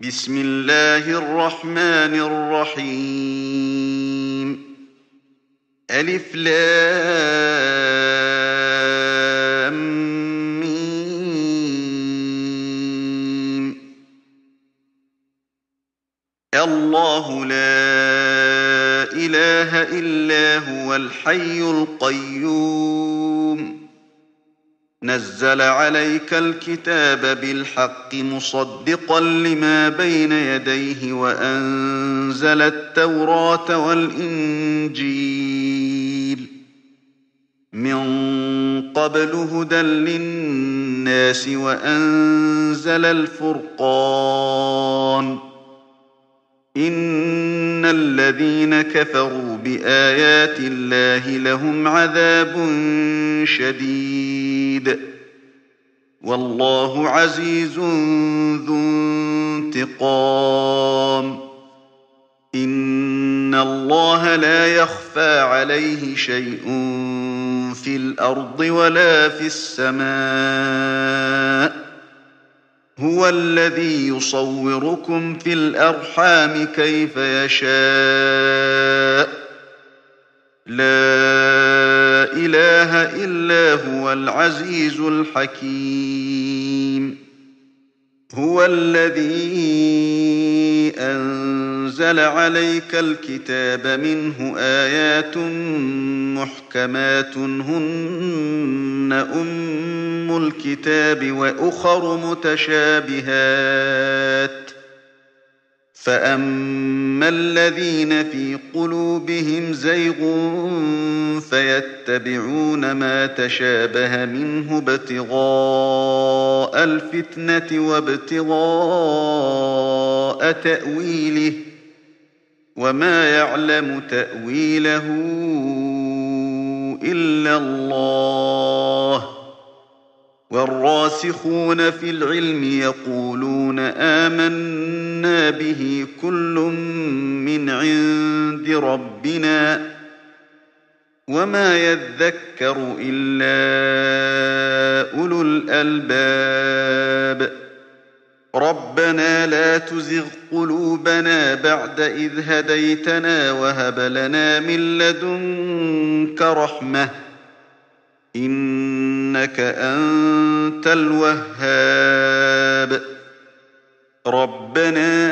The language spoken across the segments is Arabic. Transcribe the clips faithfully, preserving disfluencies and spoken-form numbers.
بسم الله الرحمن الرحيم. ألف لام ميم. الله لا إله إلا هو الحي القيوم. نزل عليك الكتاب بالحق مصدقا لما بين يديه وأنزل التوراة والإنجيل من قبل هدى للناس وأنزل الفرقان. إن الذين كفروا بآيات الله لهم عذاب شديد والله عزيز ذو انتقام. إن الله لا يخفى عليه شيء في الأرض ولا في السماء. هو الذي يصوركم في الأرحام كيف يشاء. لا إله إلا هو العزيز الحكيم. هو الذي أنزل عليك الكتاب منه آيات محكمات هن أم الكتاب وأخر متشابهات. فأما الذين في قلوبهم زيغ فيتبعون ما تشابه منه ابتغاء الفتنة وابتغاء تأويله وما يعلم تأويله إلا الله. والراسخون في العلم يقولون آمنا به كل من عند ربنا وما يذكر إلا أولو الألباب. ربنا لا تزغ قلوبنا بعد إذ هديتنا وهب لنا من لدنك رحمة إنك أنت الوهاب. ربنا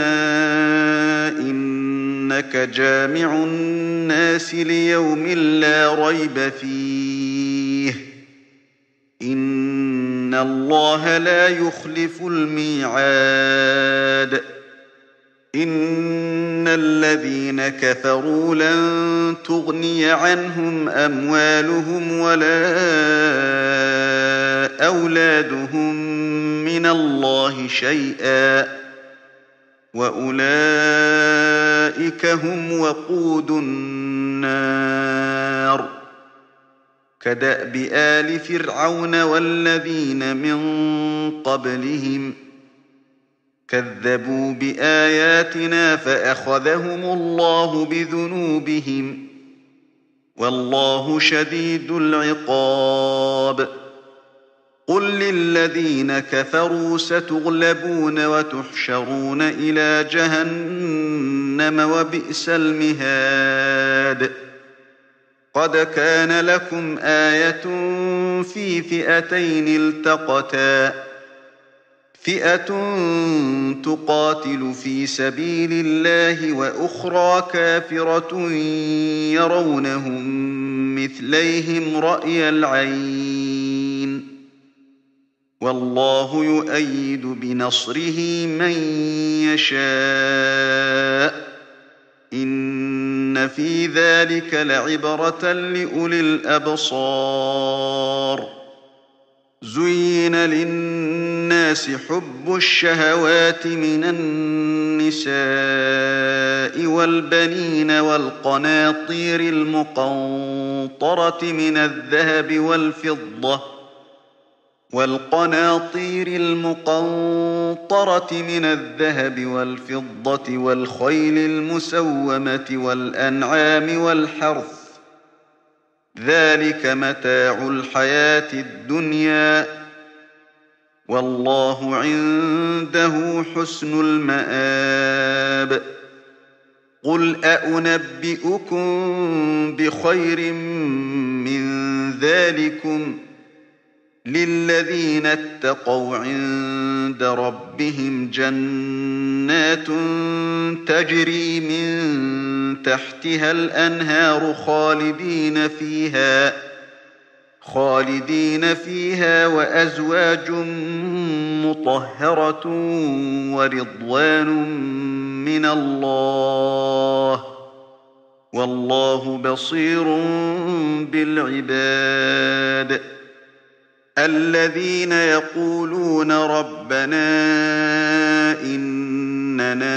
إنك جامع الناس ليوم لا ريب فيه. إن الله لا يخلف الميعاد. إن الذين كفروا لن تغني عنهم أموالهم ولا أولادهم من الله شيئا وأولئك هم وقود النار. كدأب آل فرعون والذين من قبلهم كذبوا بآياتنا فأخذهم الله بذنوبهم والله شديد العقاب. قل للذين كفروا ستغلبون وتحشرون إلى جهنم وبئس المهاد. قد كان لكم آية في فئتين التقتا فئة تقاتل في سبيل الله وأخرى كافرة يرونهم مثليهم رأي العين والله يؤيد بنصره من يشاء. إن في ذلك لعبرة لأولي الأبصار. زين للناس حب الشهوات من النساء والبنين والقناطير المقنطرة من الذهب والفضة والقناطير المقنطرة من الذهب والفضة والخيل المسومة والأنعام والحرث ذلك متاع الحياة الدنيا والله عنده حسن المآب قل أأنبئكم بخير من ذلكم للذين اتقوا عند ربهم جنات تجري من تحتها الأنهار خالدين فيها خالدين فيها وأزواج مطهرة ورضوان من الله والله بصير بالعباد الذين يقولون ربنا إننا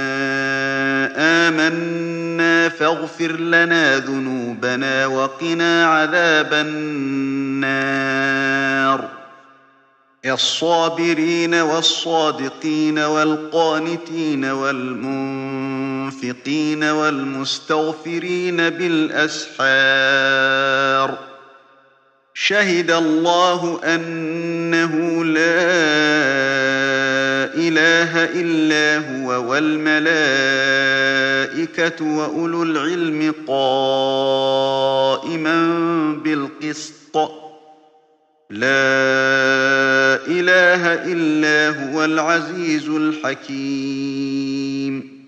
آمنا فاغفر لنا ذنوبنا وقنا عذاب النار الصابرين والصادقين والقانتين والمنفقين والمستغفرين بالأسحار شهد الله أنه لا إله إلا هو والملائكة وأولو العلم قائما بالقسط لا إله إلا هو العزيز الحكيم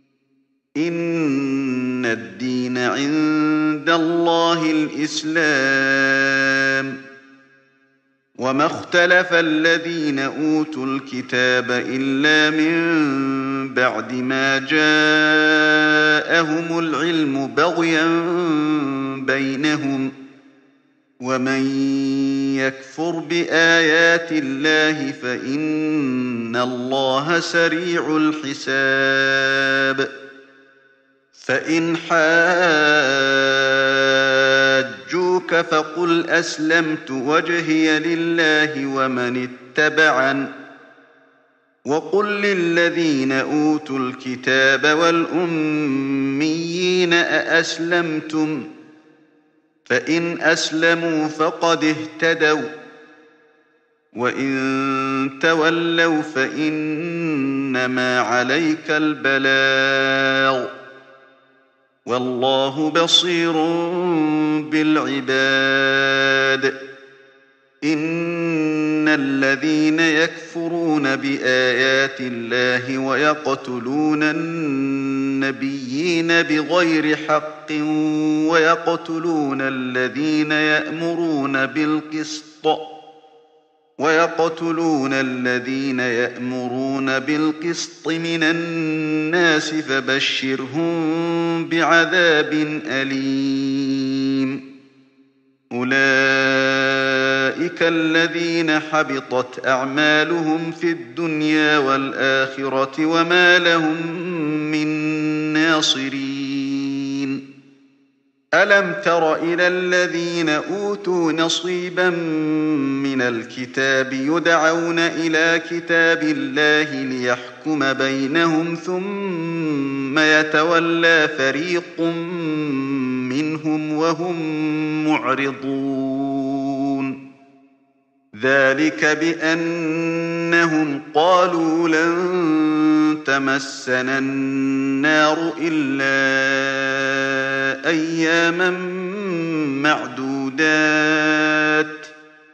إن الدين عند الله الإسلام وما اختلف الذين أوتوا الكتاب إلا من بعد ما جاءهم العلم بغيا بينهم ومن يكفر بآيات الله فإن الله سريع الحساب فإن حاجوك فقل أسلمت وجهي لله ومن اتبعن وقل للذين أوتوا الكتاب والأميين أأسلمتم فإن أسلموا فقد اهتدوا وإن تولوا فإنما عليك البلاغ والله بصير بالعباد إن الذين يكفرون بآيات الله ويقتلون النبيين بغير حق ويقتلون الذين يأمرون بالقسط ويقتلون الذين يأمرون بالقسط من الناس فبشرهم بعذاب أليم أولئك الذين حبطت أعمالهم في الدنيا والآخرة وما لهم من ناصرين ألم تر إلى الذين أوتوا نصيبا من الكتاب يدعون إلى كتاب الله ليحكم بينهم ثم يتولى فريق منهم وهم معرضون ذلك بأنهم قالوا لن تمسنا النار إلا أياما معدودات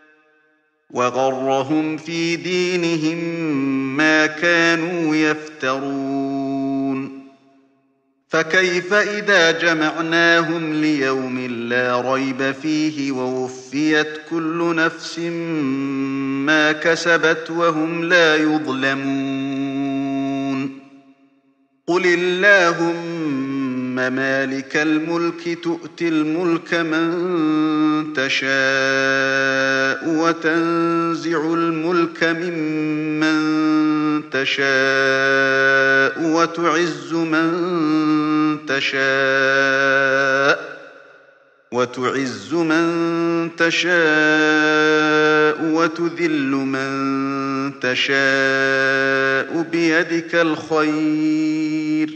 وغرهم في دينهم ما كانوا يفترون فكيف إذا جمعناهم ليوم لا ريب فيه ووفيت كل نفس ما كسبت وهم لا يظلمون قل اللهم مالك الملك تؤتي الملك من تشاء وتنزع الملك ممن تشاء وتعز من تشاء وتعز من تشاء وتذل من تشاء بيدك الخير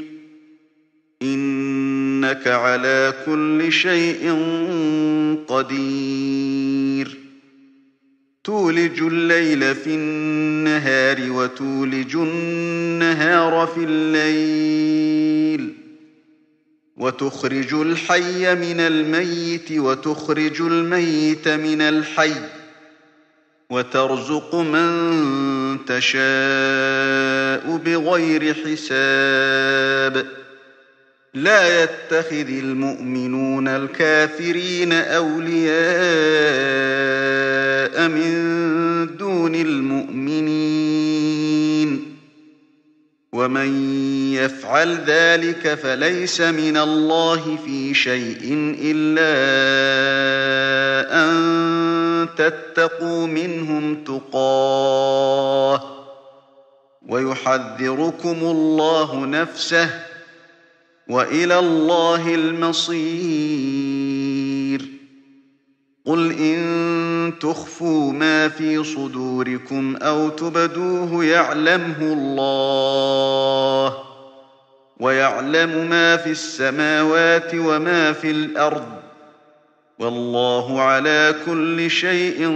إنك على كل شيء قدير تولج الليل في النهار وتولج النهار في الليل وتخرج الحي من الميت وتخرج الميت من الحي وترزق من تشاء بغير حساب لا يتخذ المؤمنون الكافرين أولياء من دون المؤمنين ومن يفعل ذلك فليس من الله في شيء إلا أن تتقوا منهم تقاه ويحذركم الله نفسه وإلى الله المصير قل إن تخفوا ما في صدوركم أو تبدوه يعلمه الله ويعلم ما في السماوات وما في الأرض والله على كل شيء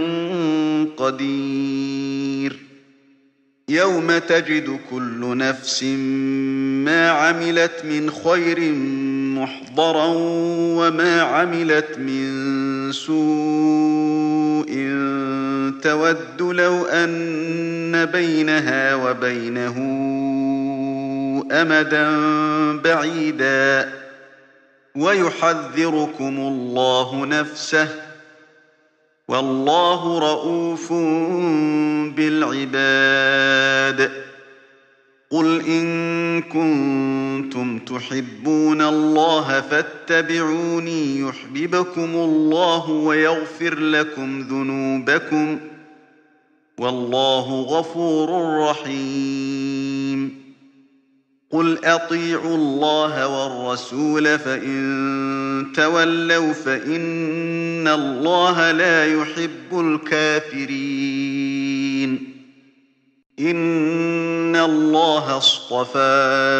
قدير يوم تجد كل نفس ما عملت من خير محضرا وما عملت من سوء تود لو أن بينها وبينه أمدا بعيدا ويحذركم الله نفسه والله رءوف بالعباد قل إن كنتم تحبون الله فاتبعوني يحببكم الله ويغفر لكم ذنوبكم والله غفور رحيم قل أطيعوا الله والرسول فإن تولوا فإن الله لا يحب الكافرين إن الله اصطفى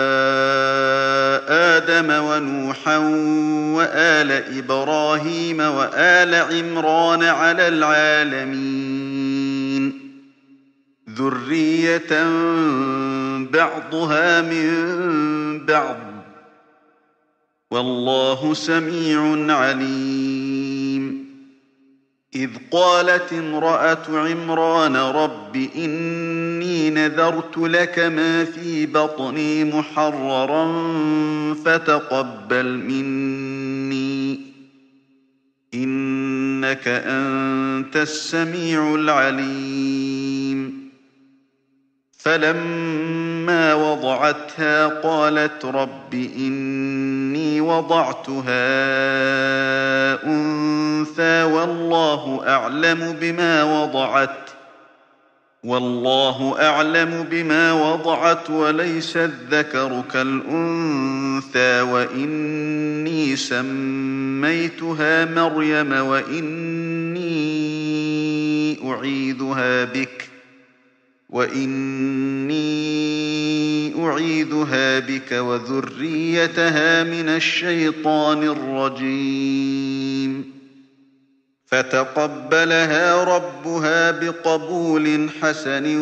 آدم ونوحا وآل إبراهيم وآل عمران على العالمين ذرية بعضها من بعض والله سميع عليم إذ قالت امرأة عمران رب إني نذرت لك ما في بطني محررا فتقبل مني إنك أنت السميع العليم فلما وضعتها قالت رب إني وضعتها أنثى والله أعلم بما وضعت والله أعلم بما وضعت وليس الذكر كالأنثى وإني سميتها مريم وإني أعيذها بك وإني أعيذها بك وذريتها من الشيطان الرجيم فتقبلها ربها بقبول حسن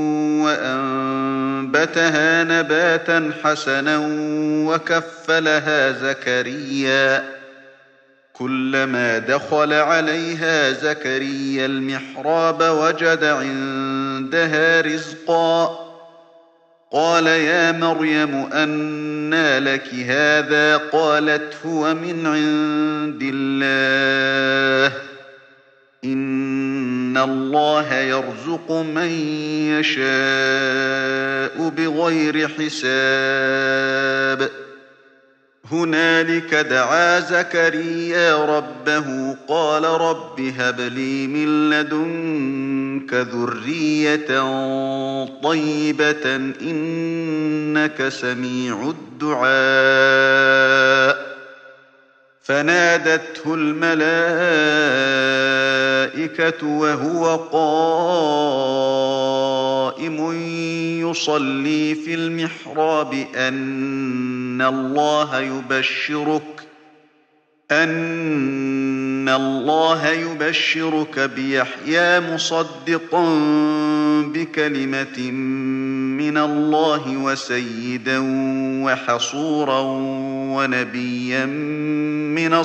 وأنبتها نباتا حسنا وكفلها زكريا كلما دخل عليها زكريا المحراب وجد عندها رزقا قال يا مريم أنى لك هذا قالت هو من عند الله إن الله يرزق من يشاء بغير حساب هنالك دعا زكريا ربه قال رب هب لي من لدنك ذرية طيبة إنك سميع الدعاء فنادته الملائكة وهو قائم يصلي في المحراب أن الله يبشرك أن إن الله يبشرك بيحيى مصدقا بكلمة من الله وسيدا وحصورا ونبيا من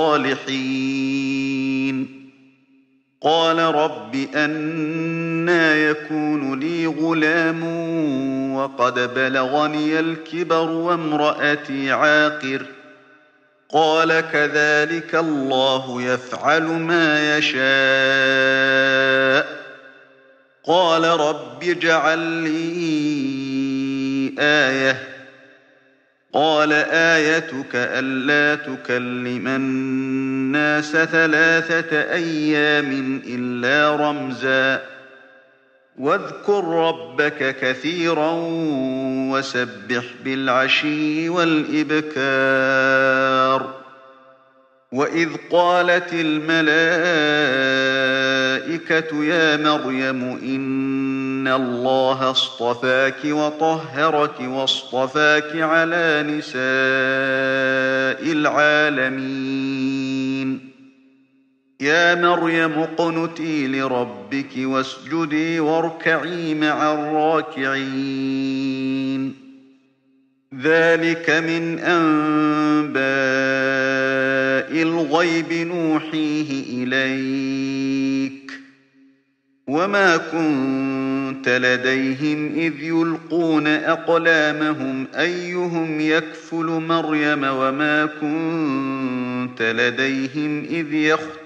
الصالحين قال رب أنى يكون لي غلام وقد بلغني الكبر وامرأتي عاقر قال كذلك الله يفعل ما يشاء قال رب اجعل لي آية قال آيتك ألا تكلم الناس ثلاثة أيام إلا رمزا واذكر ربك كثيرا وسبح بالعشي والإبكار وإذ قالت الملائكة يا مريم إن الله اصطفاك وطهرك واصطفاك على نساء العالمين يا مريم اقنتي لربك واسجدي واركعي مع الراكعين ذلك من أنباء الغيب نوحيه إليك وما كنت لديهم إذ يلقون أقلامهم أيهم يكفل مريم وما كنت لديهم إذ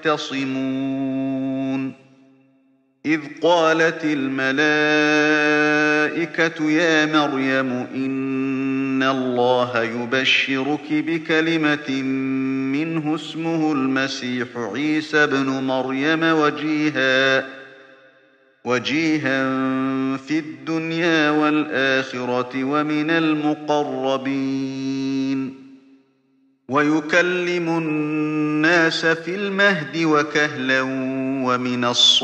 يختصمون إذ قالت الملائكة يا مريم إن الله يبشرك بكلمة منه اسمه المسيح عيسى ابن مريم وجيها وجيها في الدنيا والآخرة ومن المقربين ويكلم الناس في المهد وكهلا ومن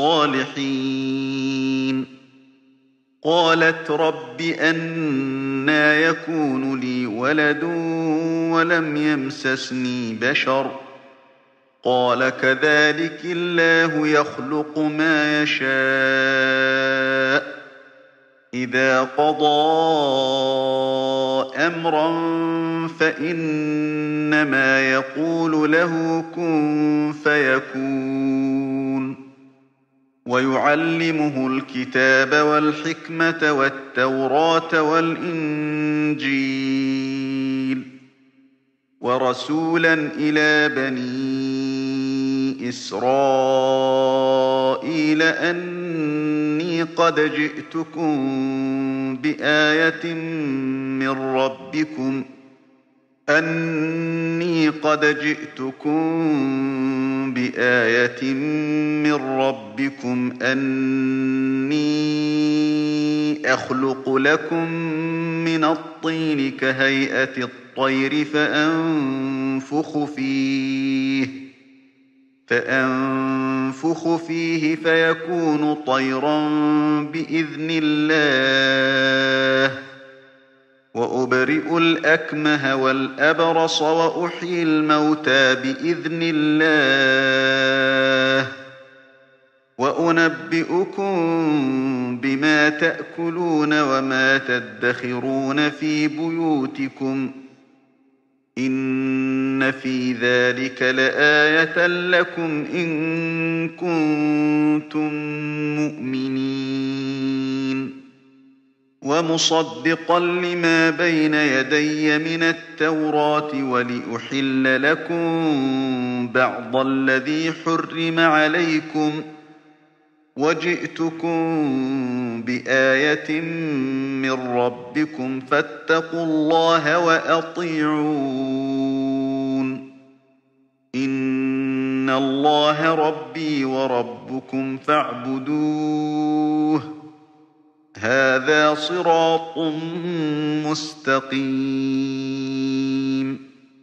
الصالحين قالت رب أنى يكون لي ولد ولم يمسسني بشر قال كذلك الله يخلق ما يشاء إذا قضى أمرا فإنما يقول له كن فيكون ويعلمه الكتاب والحكمة والتوراة والإنجيل ورسولا إلى بني إسرائيل أني قد جئتكم بآية من ربكم أني قد جئتكم بآية من ربكم أني أخلق لكم من الطين كهيئة الطير فأنفخ فيه فأنفخ فيه فيكون طيرا بإذن الله وأبرئ الأكمه والأبرص وأحيي الموتى بإذن الله وأنبئكم بما تأكلون وما تدخرون في بيوتكم إن في ذلك لآية لكم إن كنتم مؤمنين ومصدقا لما بين يدي من التوراة ولأحل لكم بعض الذي حرم عليكم وجئتكم بآية من ربكم فاتقوا الله وأطيعون إن الله ربي وربكم فاعبدوه هذا صراط مستقيم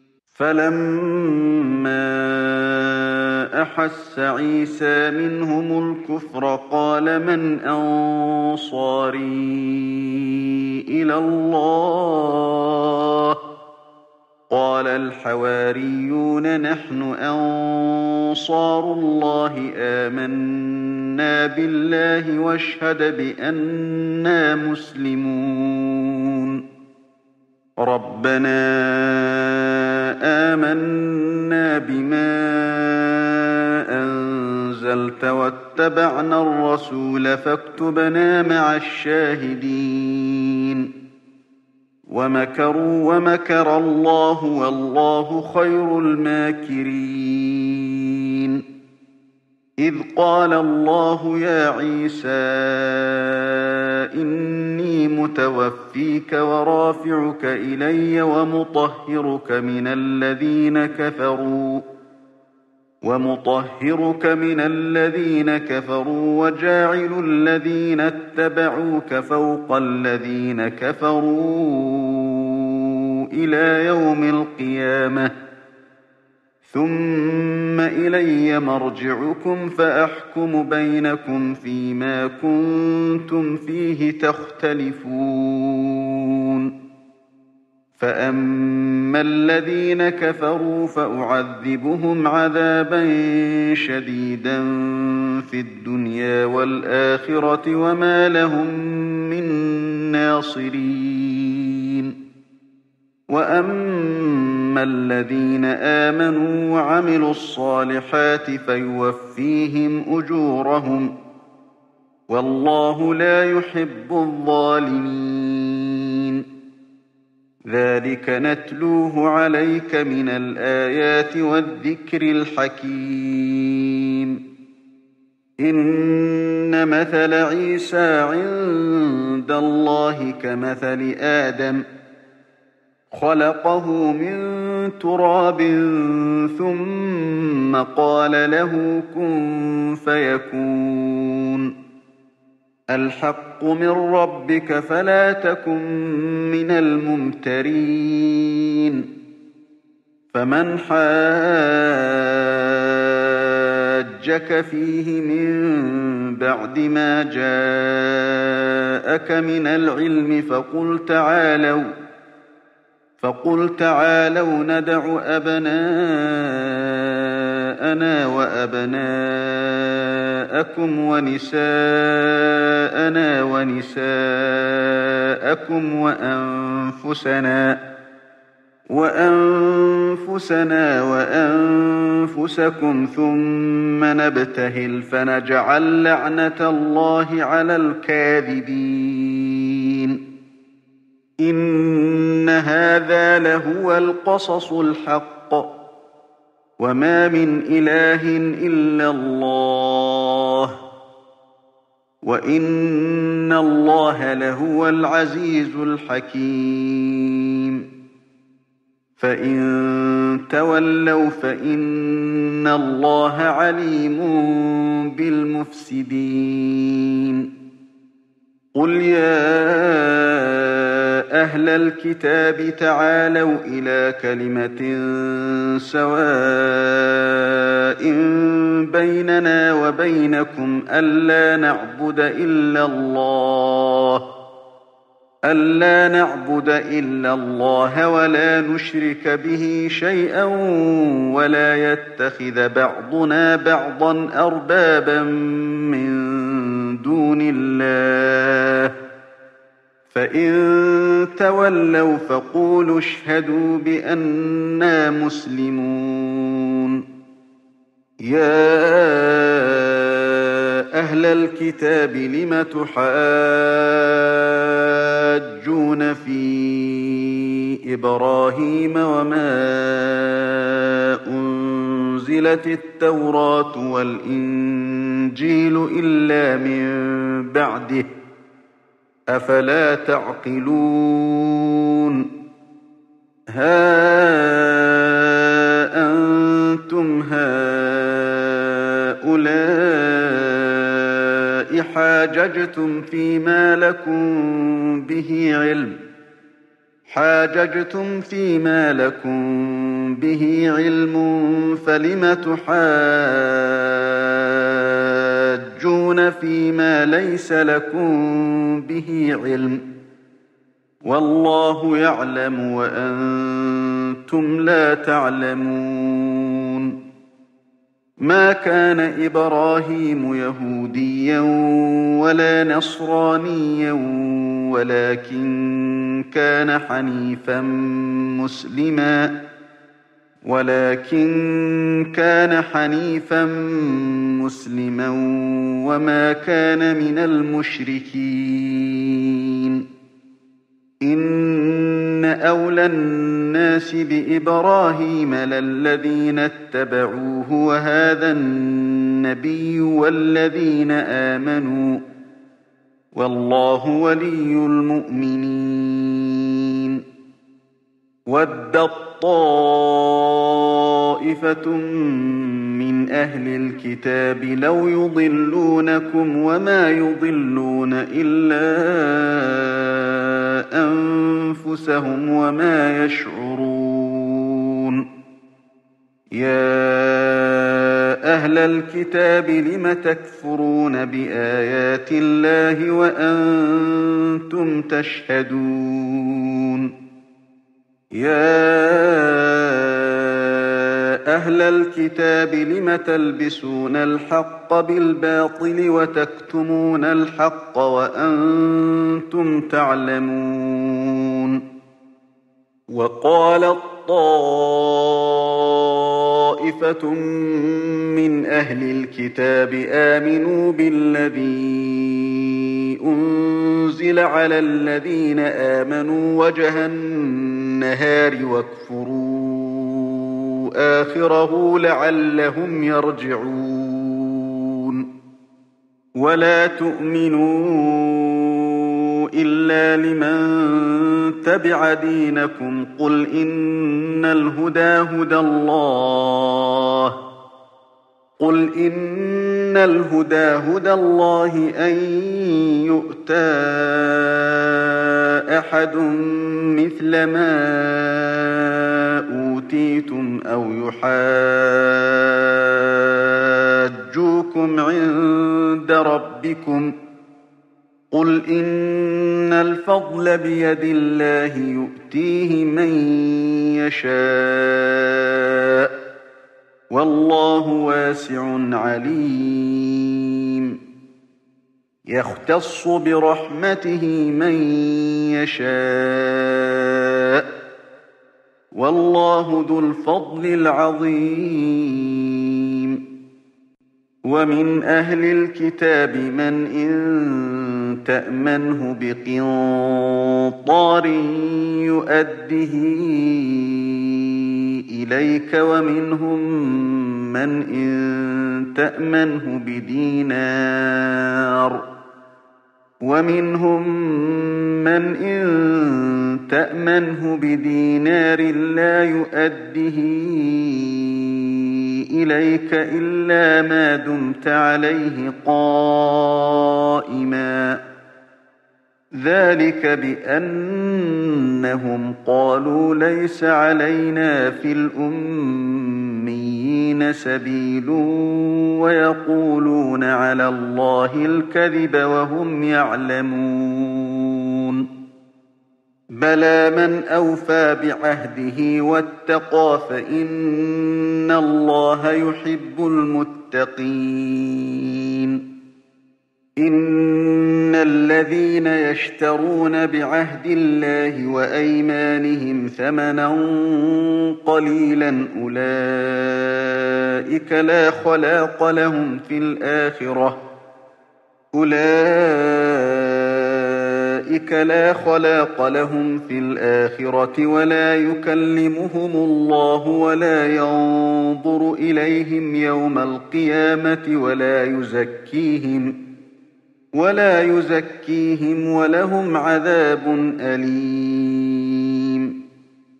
فلما أحس عيسى منهم الكفر قال من أنصاري إلى الله قال الحواريون نحن أنصار الله آمنا بالله واشهد بأننا مسلمون ربنا آمنا بما أنزلت واتبعنا الرسول فاكتبنا مع الشاهدين ومكروا ومكر الله والله خير الماكرين إذ قال الله يا عيسى إني متوفيك ورافعك إلي ومطهرك من الذين كفروا ومطهرك من الذين كفروا وجاعل الذين اتبعوك فوق الذين كفروا إلى يوم القيامة ثم إلي مرجعكم فأحكم بينكم فيما كنتم فيه تختلفون فأما الذين كفروا فأعذبهم عذابا شديدا في الدنيا والآخرة وما لهم من ناصرين وأما الذين آمنوا وعملوا الصالحات فيوفيهم أجورهم والله لا يحب الظالمين ذلك نتلوه عليك من الآيات والذكر الحكيم إن مثل عيسى عند الله كمثل آدم خلقه من تراب ثم قال له كن فيكون الحق من ربك فلا تكن من الممترين فمن حاجك فيه من بعد ما جاءك من العلم فقل تعالوا فقل تعالوا ندع أبناءنا وأبناءكم ونساءنا ونساءكم وأنفسنا وأنفسنا وأنفسكم ثم نبتهل فنجعل لعنة الله على الكاذبين إن هذا لهو القصص الحق وما من إله إلا الله وإن الله لهو العزيز الحكيم فإن تولوا فإن الله عليم بالمفسدين قل يا أهل الكتاب تعالوا إلى كلمة سواء بيننا وبينكم ألا نعبد إلا الله ألا نعبد إلا الله ولا نشرك به شيئا ولا يتخذ بعضنا بعضا أربابا من دون الله فإن تولوا فقولوا اشهدوا بأننا مسلمون يا أهل الكتاب لم تحاجون في إبراهيم وما أنزلت التوراة والإنجيل إلا من بعده أفلا تعقلون ها أنتم هؤلاء حاججتم فيما لكم به علم حاججتم فيما لكم به علم فلم تحاجون فيما ليس لكم به علم والله يعلم وأنتم لا تعلمون. ما كان إبراهيم يهوديا ولا نصرانيا ولكن كان حنيفا مسلما ولكن كان حنيفا مسلما وما كان من المشركين. إن أولى الناس بإبراهيم للذين اتبعوه وهذا النبي والذين آمنوا والله ولي المؤمنين. ودت طائفة من أهل الكتاب لو يضلونكم وما يضلون إلا أنفسهم وما يشعرون. يا أهل الكتاب لم تكفرون بآيات الله وأنتم تشهدون. يا أهل الكتاب لم تلبسون الحق بالباطل وتكتمون الحق وأنتم تعلمون. وقالت طائفة من أهل الكتاب آمنوا بالذي أنزل على الذين آمنوا وجه النهار واكفروا آخره لعلهم يرجعون. ولا تؤمنوا إلا لمن تبع دينكم قل إن الهدى هدى الله قل إن الهدى هدى الله أن يؤتى أحد مثل ما أوتيتم أو يحاجوكم عند ربكم قل إن الفضل بيد الله يؤتيه من يشاء والله واسع عليم. يختص برحمته من يشاء والله ذو الفضل العظيم. ومن أهل الكتاب من إن تأمنه بقنطار يؤده إليك ومنهم من إن تأمنه بدينار ومنهم من إن تأمنه بدينار لا يؤده إليك إلا ما دمت عليه قائما ذلك بأنهم قالوا ليس علينا في الأميين سبيل ويقولون على الله الكذب وهم يعلمون. بلى من أوفى بعهده واتقى فإن الله يحب المتقين. إن الذين يشترون بعهد الله وأيمانهم ثمنا قليلا أولئك لا خلاق لهم في الآخرة أولئك لا خلاق لهم في الآخرة ولا يكلمهم الله ولا ينظر إليهم يوم القيامة ولا يزكيهم ولا يزكيهم ولهم عذاب أليم.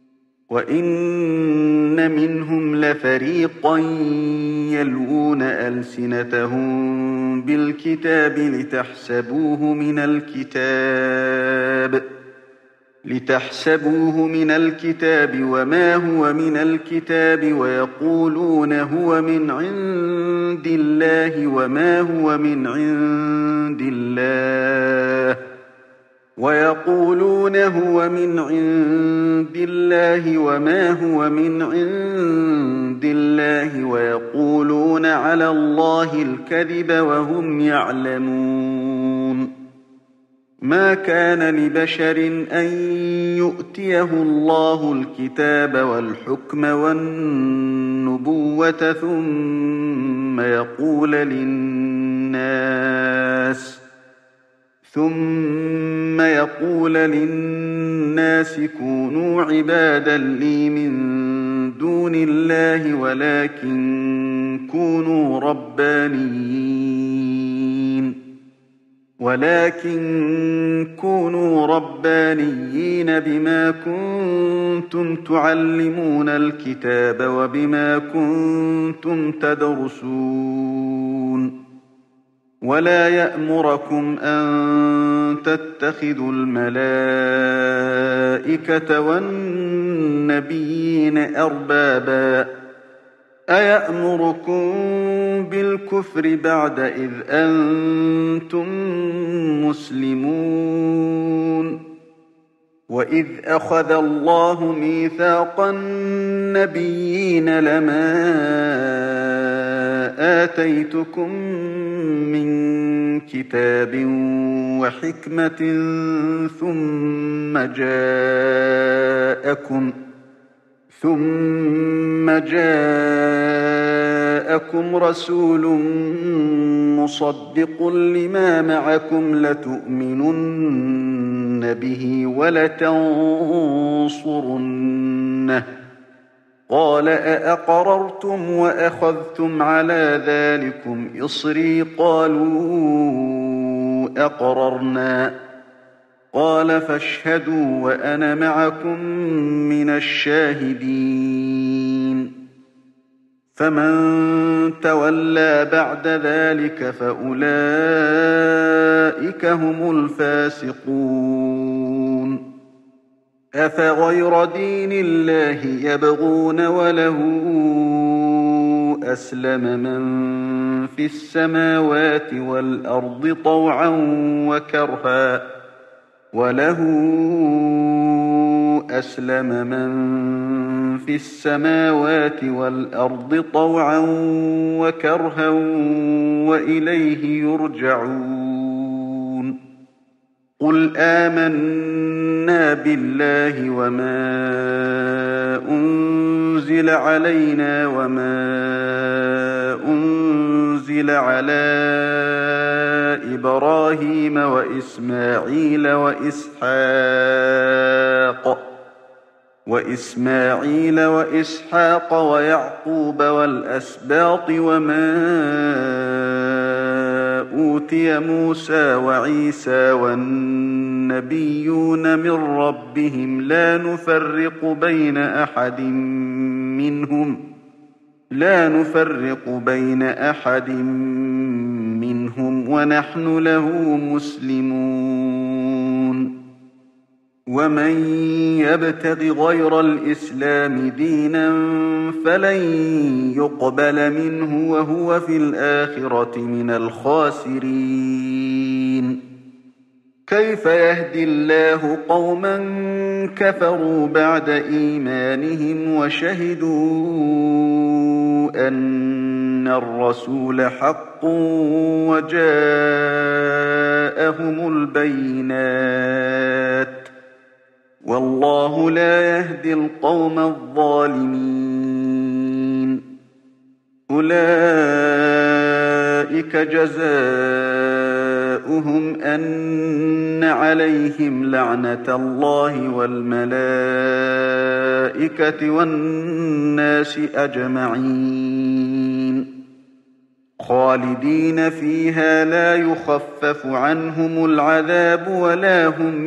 وإن منهم لفريقا يلوون ألسنتهم بالكتاب لتحسبوه من الكتاب لتحسبوه من الكتاب وما هو من الكتاب ويقولون هو من عند الله وما هو من عند الله ويقولون هو من عند الله وما هو من عند الله ويقولون على الله الكذب وهم يعلمون. ما كان لبشر أن يؤتيه الله الكتاب والحكم والنبوة ثم يقول للناس ثم يقول للناس كونوا عبادا لي من دون الله ولكن كونوا ربانيين ولكن كونوا ربانيين بما كنتم تعلمون الكتاب وبما كنتم تدرسون. ولا يأمركم أن تتخذوا الملائكة والنبيين أربابا أيأمركم بالكفر بعد إذ أنتم مسلمون. وإذ أخذ الله ميثاق النبيين لما آتيتكم من كتاب وحكمة ثم جاءكم ثم جاءكم رسول مصدق لما معكم لتؤمنن به ولتنصرنه قال أأقررتم وأخذتم على ذلكم إصري قالوا أقررنا قال فاشهدوا وأنا معكم من الشاهدين. فمن تولى بعد ذلك فأولئك هم الفاسقون. أفغير دين الله يبغون وله أسلم من في السماوات والأرض طوعا وكرها وله أسلم من في السماوات والأرض طوعا وكرها وإليه يرجعون. قل آمنا بالله وما أنزل علينا وما أنزل على إبراهيم وإسماعيل وإسحاق وإسماعيل وإسحاق ويعقوب والأسباط وما أوتي موسى وعيسى والنبيون من ربهم لا نفرق بين أحد منهم لا نفرق بين أحد منهم ونحن له مسلمون. ومن يبتغ غير الإسلام دينا فلن يقبل منه وهو في الآخرة من الخاسرين. كيف يهدي الله قوما كفروا بعد إيمانهم وشهدوا أن الرسول حق وجاءهم البينات والله لا يهدي القوم الظالمين. أولئك جزاؤهم أن عليهم لعنة الله والملائكة والناس أجمعين خالدين فيها لا يخفف عنهم العذاب ولا هم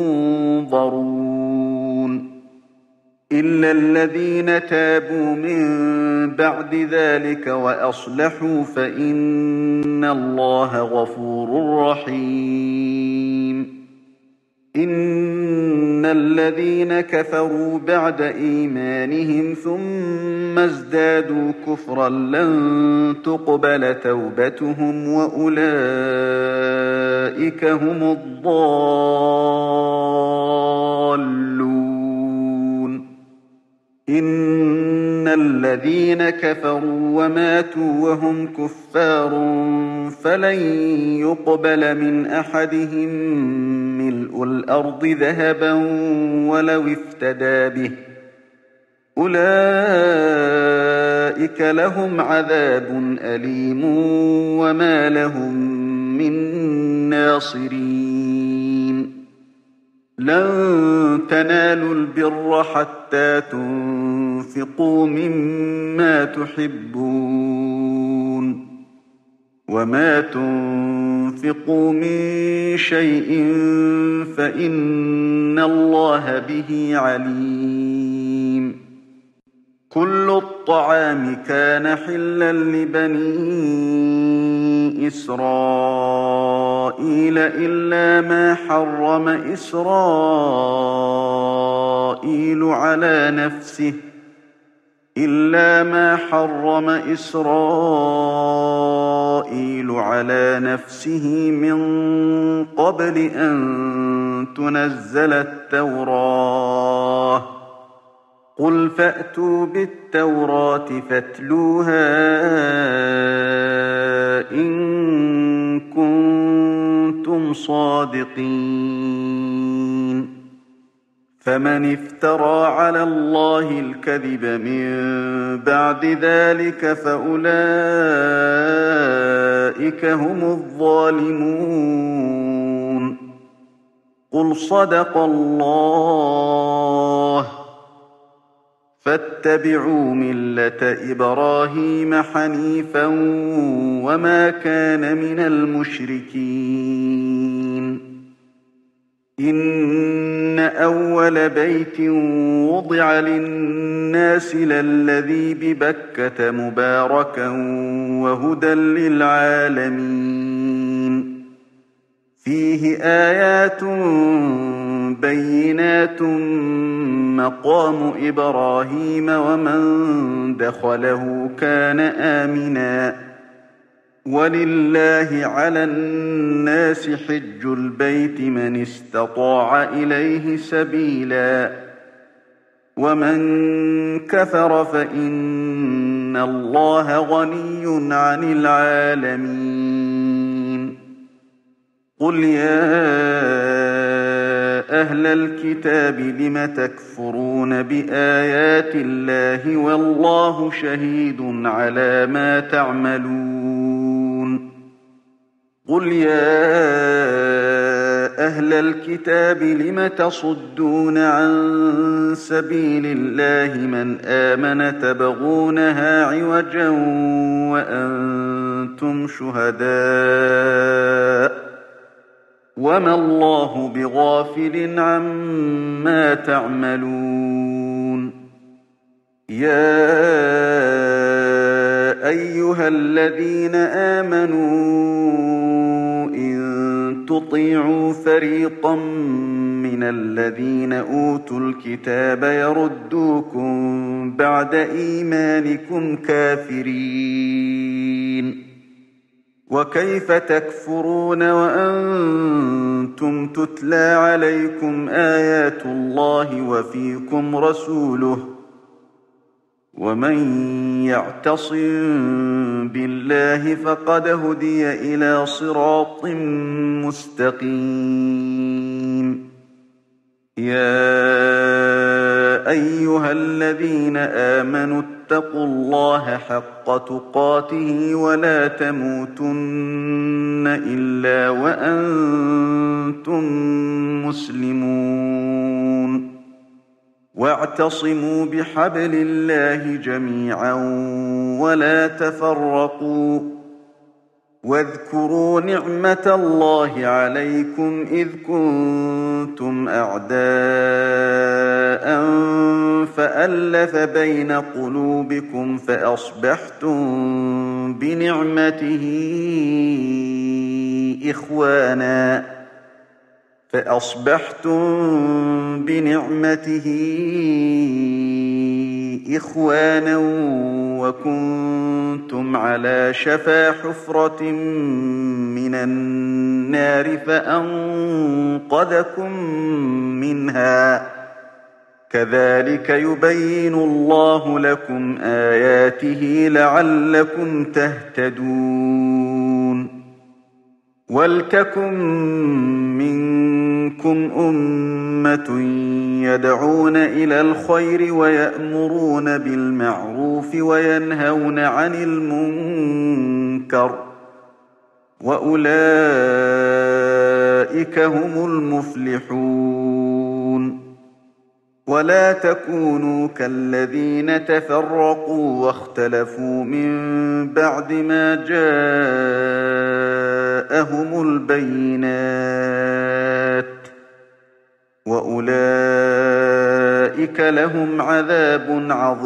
ينظرون إلا الذين تابوا من بعد ذلك وأصلحوا فإن الله غفور رحيم. إن الذين كفروا بعد إيمانهم ثم ازدادوا كفرا لن تقبل توبتهم وأولئك أولئك هم الضالون إن الذين كفروا وماتوا وهم كفار فلن يقبل من أحدهم ملء الأرض ذهبا ولو افتدى به أولئك لهم عذاب أليم وما لهم من ناصرين لن تنالوا البر حتى تنفقوا مما تحبون وما تنفقوا من شيء فإن الله به عليم كل الطعام كان حلا لبني إسرائيل إلا ما حرم إسرائيل على نفسه إلا ما حرم إسرائيل على نفسه من قبل أن تنزل التوراة قل فأتوا بالتوراة فاتلوها إن كنتم صادقين فمن افترى على الله الكذب من بعد ذلك فأولئك هم الظالمون قل صدق الله فاتبعوا ملة إبراهيم حنيفا وما كان من المشركين إن أول بيت وضع للناس للذي ببكة مباركا وهدى للعالمين فيه آيات بينات مقام إبراهيم ومن دخله كان آمنا ولله على الناس حج البيت من استطاع إليه سبيلا ومن كفر فإن الله غني عن العالمين قل يا أهل الكتاب لم تكفرون بآيات الله والله شهيد على ما تعملون قل يا أهل الكتاب لم تصدون عن سبيل الله من آمن تبغونها عوجا وأنتم شهداء وما الله بغافل عما تعملون يا أيها الذين آمنوا إن تطيعوا فريقا من الذين أوتوا الكتاب يردوكم بعد إيمانكم كافرين وكيف تكفرون وأنتم تتلى عليكم آيات الله وفيكم رسوله ومن يعتصم بالله فقد هدي إلى صراط مستقيم يا أيها الذين آمنوا اتقوا الله حق تقاته ولا تموتن إلا وأنتم مسلمون واعتصموا بحبل الله جميعا ولا تفرقوا واذكروا نعمة الله عليكم إذ كنتم أعداء فألف بين قلوبكم فأصبحتم بنعمته إخوانا فأصبحتم بنعمته إخوانا وكنتم على شفا حفرة من النار فأنقذكم منها كذلك يبين الله لكم آياته لعلكم تهتدون ولتكن منكم أمة يدعون إلى الخير ويأمرون بالمعروف وينهون عن المنكر وأولئك هم المفلحون ولا تكونوا كالذين تفرقوا واختلفوا من بعد ما جاءهم البينات وأولئك لهم عذاب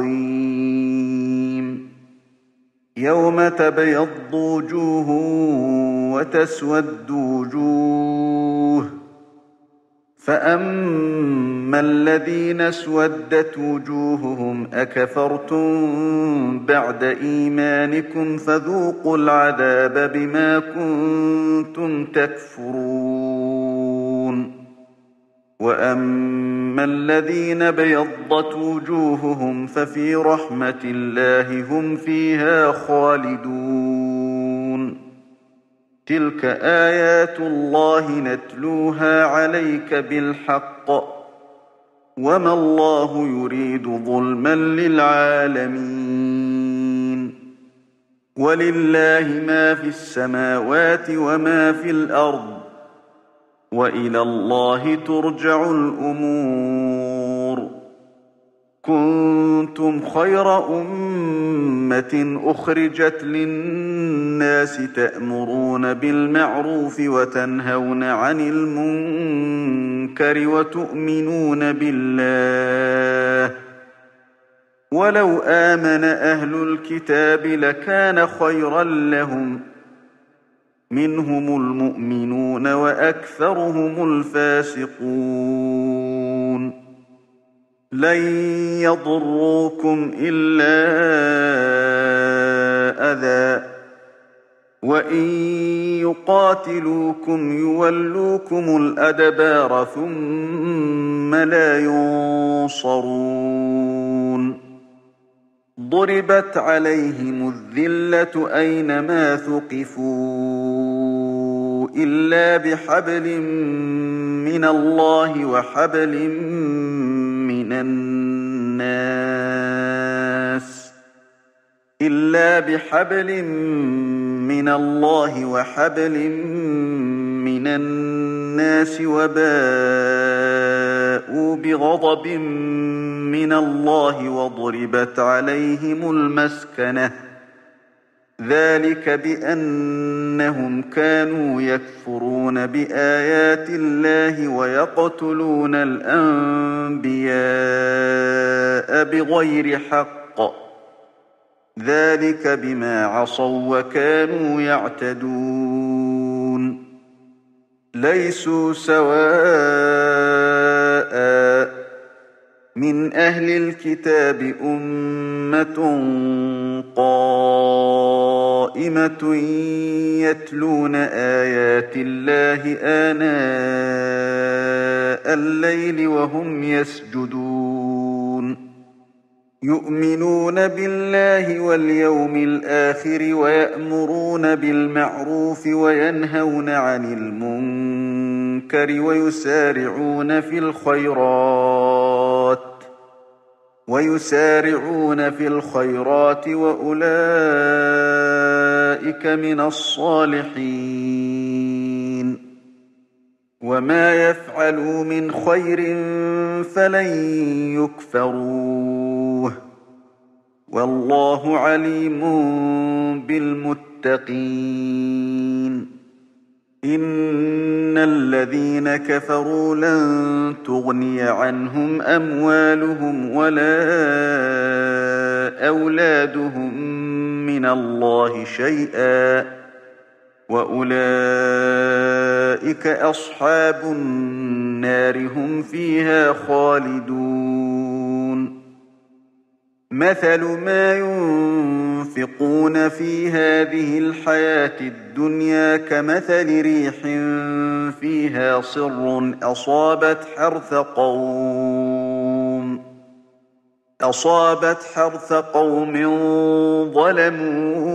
عظيم يوم تبيض وجوه وتسود وجوه فأما الذين اسودت وجوههم أكفرتم بعد إيمانكم فذوقوا العذاب بما كنتم تكفرون وأما الذين بيضت وجوههم ففي رحمة الله هم فيها خالدون تلك آيات الله نتلوها عليك بالحق وما الله يريد ظلما للعالمين ولله ما في السماوات وما في الأرض وإلى الله ترجع الأمور كنتم خير أمة أخرجت للناس تأمرون بالمعروف وتنهون عن المنكر وتؤمنون بالله ولو آمن أهل الكتاب لكان خيرا لهم منهم المؤمنون وأكثرهم الفاسقون لن يضروكم إلا أذى وإن يقاتلوكم يولوكم الأدبار ثم لا ينصرون ضربت عليهم الذلة أينما ثقفوا إلا بحبل من الله وحبل من الناس إلا بحبل من الله وحبل من الناس وباءوا بغضب من الله وضربت عليهم المسكنة ذلك بأنهم كانوا يكفرون بآيات الله ويقتلون الأنبياء بغير حق ذلك بما عصوا وكانوا يعتدون ليسوا سواء من أهل الكتاب أمة قائمة يتلون آيات الله آناء الليل وهم يسجدون يؤمنون بالله واليوم الآخر ويأمرون بالمعروف وينهون عن المنكر ويسارعون في الخيرات ويسارعون في الخيرات وأولئك من الصالحين وما يفعلوا من خير فلن يكفروه والله عليم بالمتقين إن الذين كفروا لن تغني عنهم أموالهم ولا أولادهم من الله شيئا وأولئك أصحاب النار هم فيها خالدون مثل ما ينفقون في هذه الحياة الدنيا كمثل ريح فيها صر أصابت حرث قوم أصابت حرث قوم ظلموا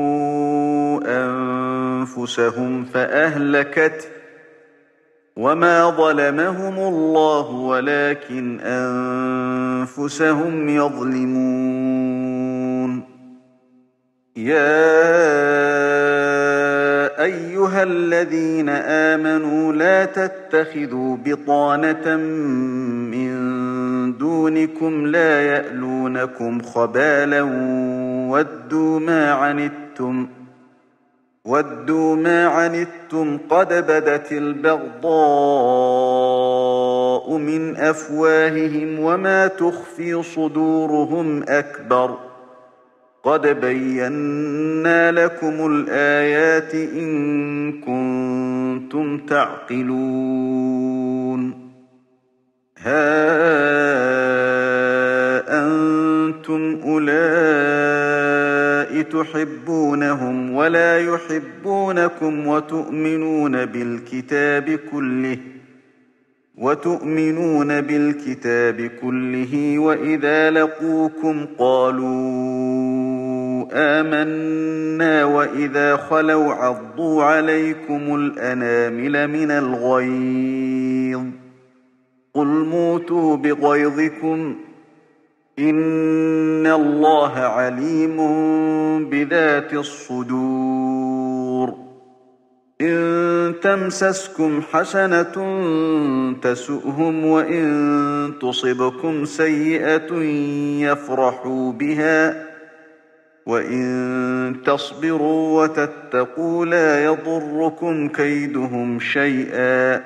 أنفسهم فأهلكته وما ظلمهم الله ولكن أنفسهم يظلمون يا أيها الذين آمنوا لا تتخذوا بطانة من دونكم لا يألونكم خبالا ودوا ما عنتم ودوا ما عنتم قد بدت البغضاء من أفواههم وما تخفي صدورهم أكبر قد بينا لكم الآيات إن كنتم تعقلون ها أنتم أولئك تحبونهم ولا يحبونكم وتؤمنون بالكتاب كله وتؤمنون بالكتاب كله وإذا لقوكم قالوا آمنا وإذا خلوا عضوا عليكم الأنامل من الغيظ قل موتوا بغيظكم إن الله عليم بذات الصدور إن تمسسكم حسنة تسؤهم وإن تصبكم سيئة يفرحوا بها وإن تصبروا وتتقوا لا يضركم كيدهم شيئا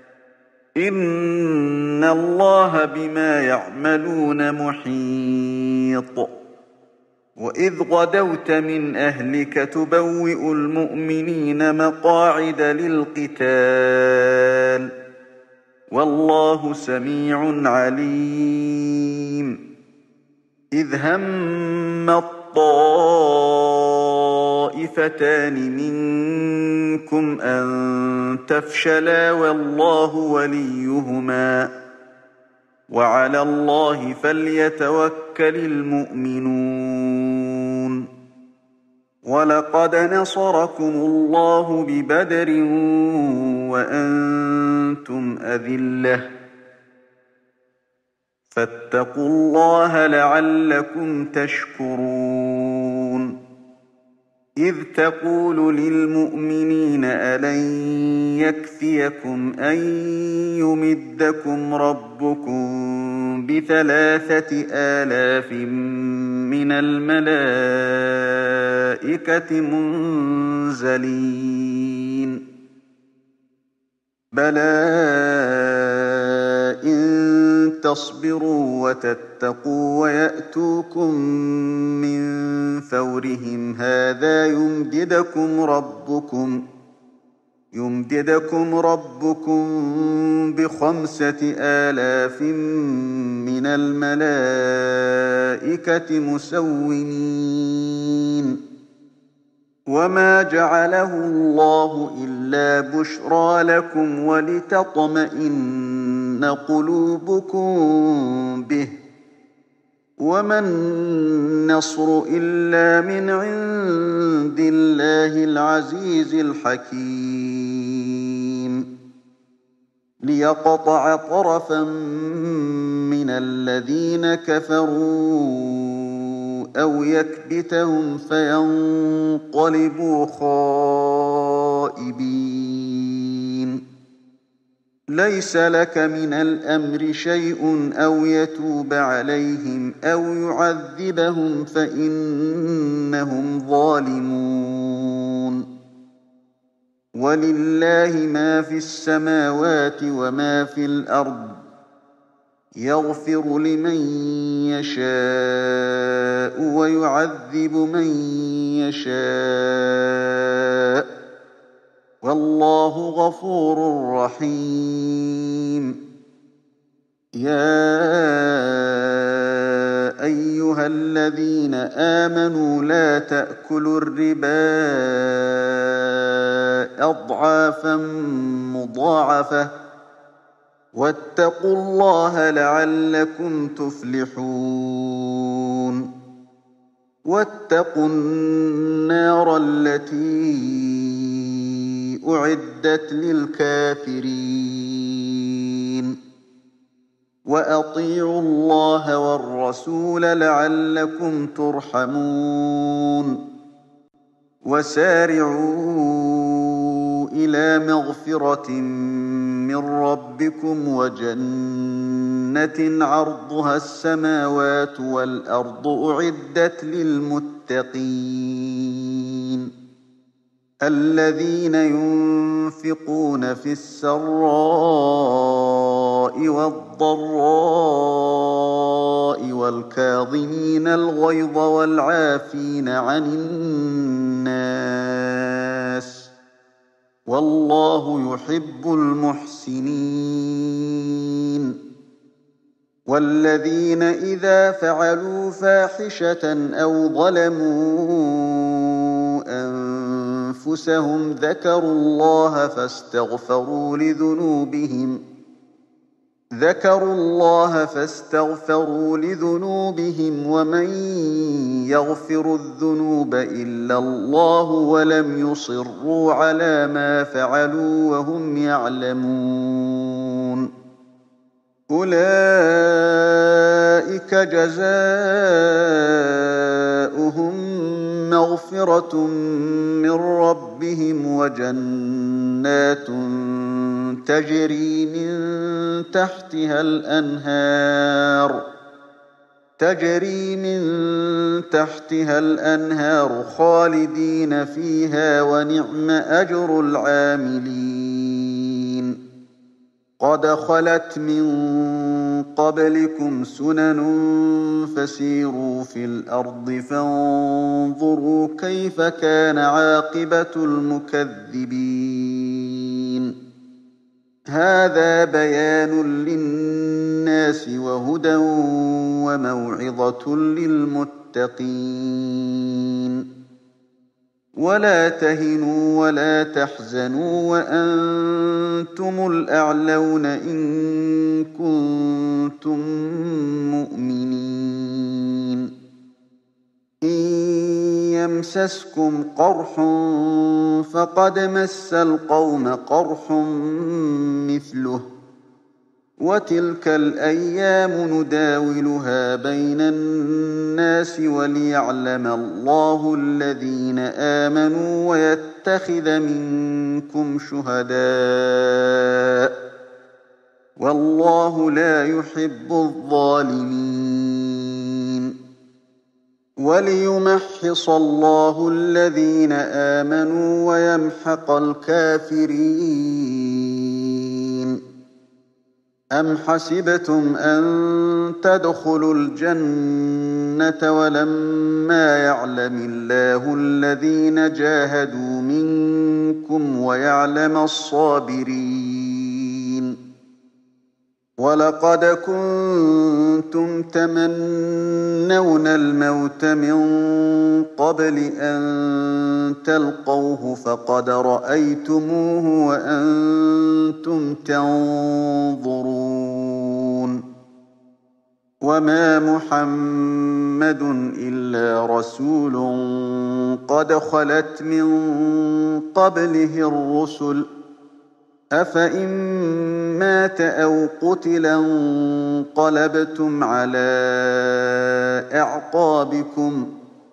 إن الله بما يعملون محيط وإذ غدوت من أهلك تبوئ المؤمنين مقاعد للقتال والله سميع عليم إذ هم الطائفتان منكم أن تفشلا والله وليهما وعلى الله فليتوكل المؤمنون ولقد نصركم الله ببدر وأنتم أذلة فاتقوا الله لعلكم تشكرون إذ تقول للمؤمنين ألن يكفيكم أن يمدكم ربكم بثلاثة آلاف من الملائكة منزلين بلى إن تصبروا وتتقوا ويأتوكم من فورهم هذا يمددكم ربكم يمددكم ربكم بخمسة آلاف من الملائكة مسومين وما جعله الله إلا بشرى لكم ولتطمئن قلوبكم به وما النصر إلا من عند الله العزيز الحكيم ليقطع طرفا من الذين كفروا أو يكبتهم فينقلبوا خائبين ليس لك من الأمر شيء أو يتوب عليهم أو يعذبهم فإنهم ظالمون ولله ما في السماوات وما في الأرض يغفر لمن يشاء ويعذب من يشاء والله غفور رحيم يا أيها أيها الذين آمنوا لا تأكلوا الربا أضعافا مضاعفة واتقوا الله لعلكم تفلحون واتقوا النار التي أعدت للكافرين وأطيعوا الله والرسول لعلكم ترحمون وسارعوا إلى مغفرة من ربكم وجنة عرضها السماوات والأرض أعدت للمتقين الذين ينفقون في السراء والضراء والكاظمين الغيظ والعافين عن الناس والله يحب المحسنين والذين إذا فعلوا فاحشة أو ظلموا أنفسهم ذكروا الله فاستغفروا لذنوبهم ذكروا الله فاستغفروا لذنوبهم ومن يغفر الذنوب إلا الله ولم يصروا على ما فعلوا وهم يعلمون أولئك جزاؤهم مغفرة من ربهم وجنات تجري من تحتها الأنهار تجري من تحتها الأنهار خالدين فيها ونعم أجر العاملين قد خلت من قبلكم سنن فسيروا في الأرض فانظروا كيف كان عاقبة المكذبين هذا بيان للناس وهدى وموعظة للمتقين ولا تهنوا ولا تحزنوا وأنتم الأعلون إن كنتم مؤمنين إن يمسسكم قرح فقد مس القوم قرح مثله وتلك الأيام نداولها بين الناس وليعلم الله الذين آمنوا ويتخذ منكم شهداء والله لا يحب الظالمين وليمحص الله الذين آمنوا ويمحق الكافرين أم حسبتم أن تدخلوا الجنة ولما يعلم الله الذين جاهدوا منكم ويعلم الصابرين ولقد كنتم تمنون الموت من قبل أن تلقوه فقد رأيتموه وأنتم تنظرون وما محمد إلا رسول قد خلت من قبله الرسل أفإن مات أو قتلا انقلبتم على أعقابكم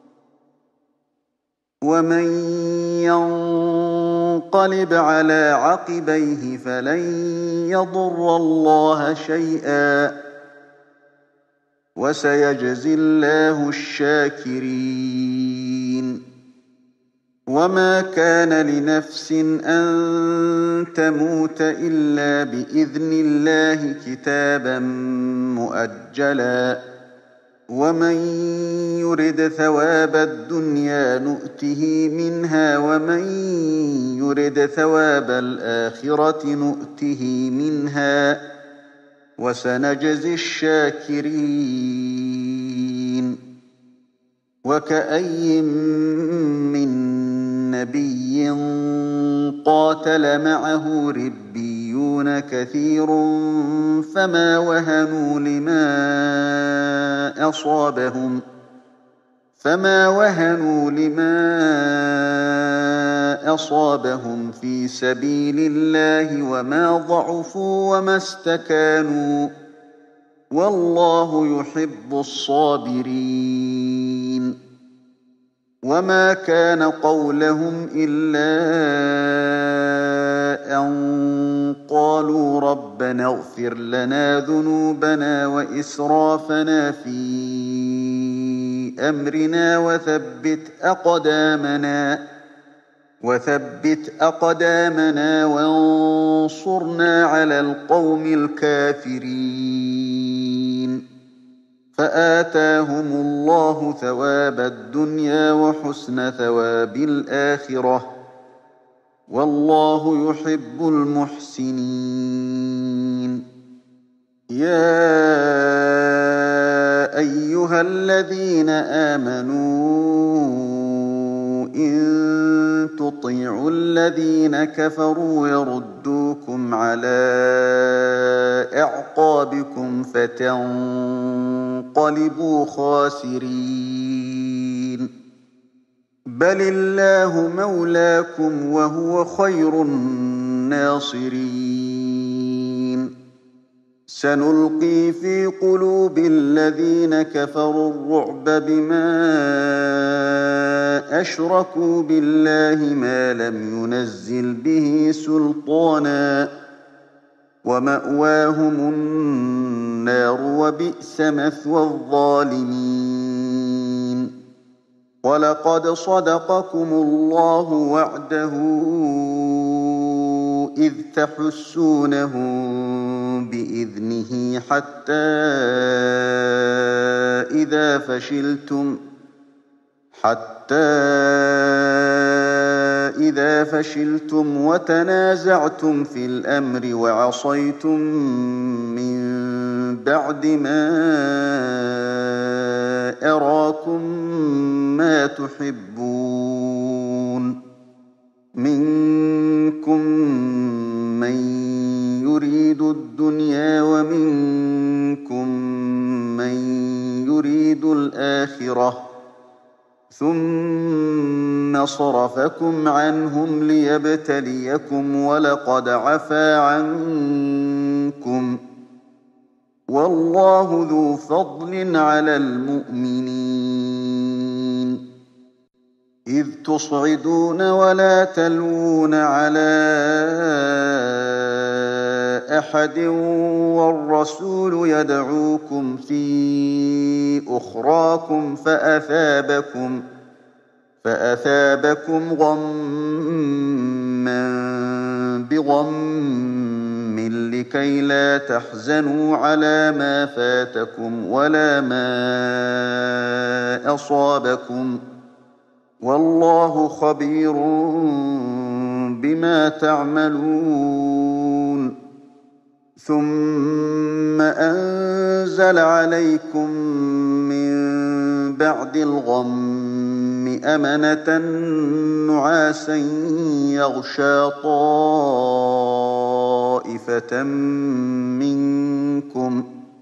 ومن ينقلب على عقبيه فلن يضر الله شيئا وسيجزي الله الشاكرين وما كان لنفس أن تموت إلا بإذن الله كتابا مؤجلا ومن يرد ثواب الدنيا نؤته منها ومن يرد ثواب الآخرة نؤته منها وسنجزي الشاكرين وكأي من نبي قاتل معه ربيون كثير فما وهنوا لما أصابهم فما وهنوا لما أصابهم في سبيل الله وما ضعفوا وما استكانوا والله يحب الصابرين وما كان قولهم إلا أن قالوا ربنا اغفر لنا ذنوبنا وإسرافنا في أمرنا وثبت أقدامنا وثبت أقدامنا وانصرنا على القوم الكافرين فآتاهم الله ثواب الدنيا وحسن ثواب الآخرة والله يحب المحسنين يا أيها الذين آمنوا إن تطيعوا الذين كفروا يردوكم على أعقابكم فتنقلبوا خاسرين بل الله مولاكم وهو خير الناصرين سنلقي في قلوب الذين كفروا الرعب بما أشركوا بالله ما لم ينزل به سلطانا ومأواهم النار وبئس مثوى الظالمين ولقد صدقكم الله وعده إذ تحسونهم بإذنه حتى إذا فشلتم حتى إذا فشلتم وتنازعتم في الأمر وعصيتم من بعد ما أراكم ما تحبون منكم من يريد الدنيا ومنكم من يريد الآخرة ثم صرفكم عنهم ليبتليكم ولقد عفا عنكم والله ذو فضل على المؤمنين إذ تصعدون ولا تلوون على أحد والرسول يدعوكم في أخراكم فأثابكم فأثابكم غما بغم لكي لا تحزنوا على ما فاتكم ولا ما أصابكم والله خبير بما تعملون ثم أنزل عليكم من بعد الغم أمنة نعاسا يغشى طائفة منكم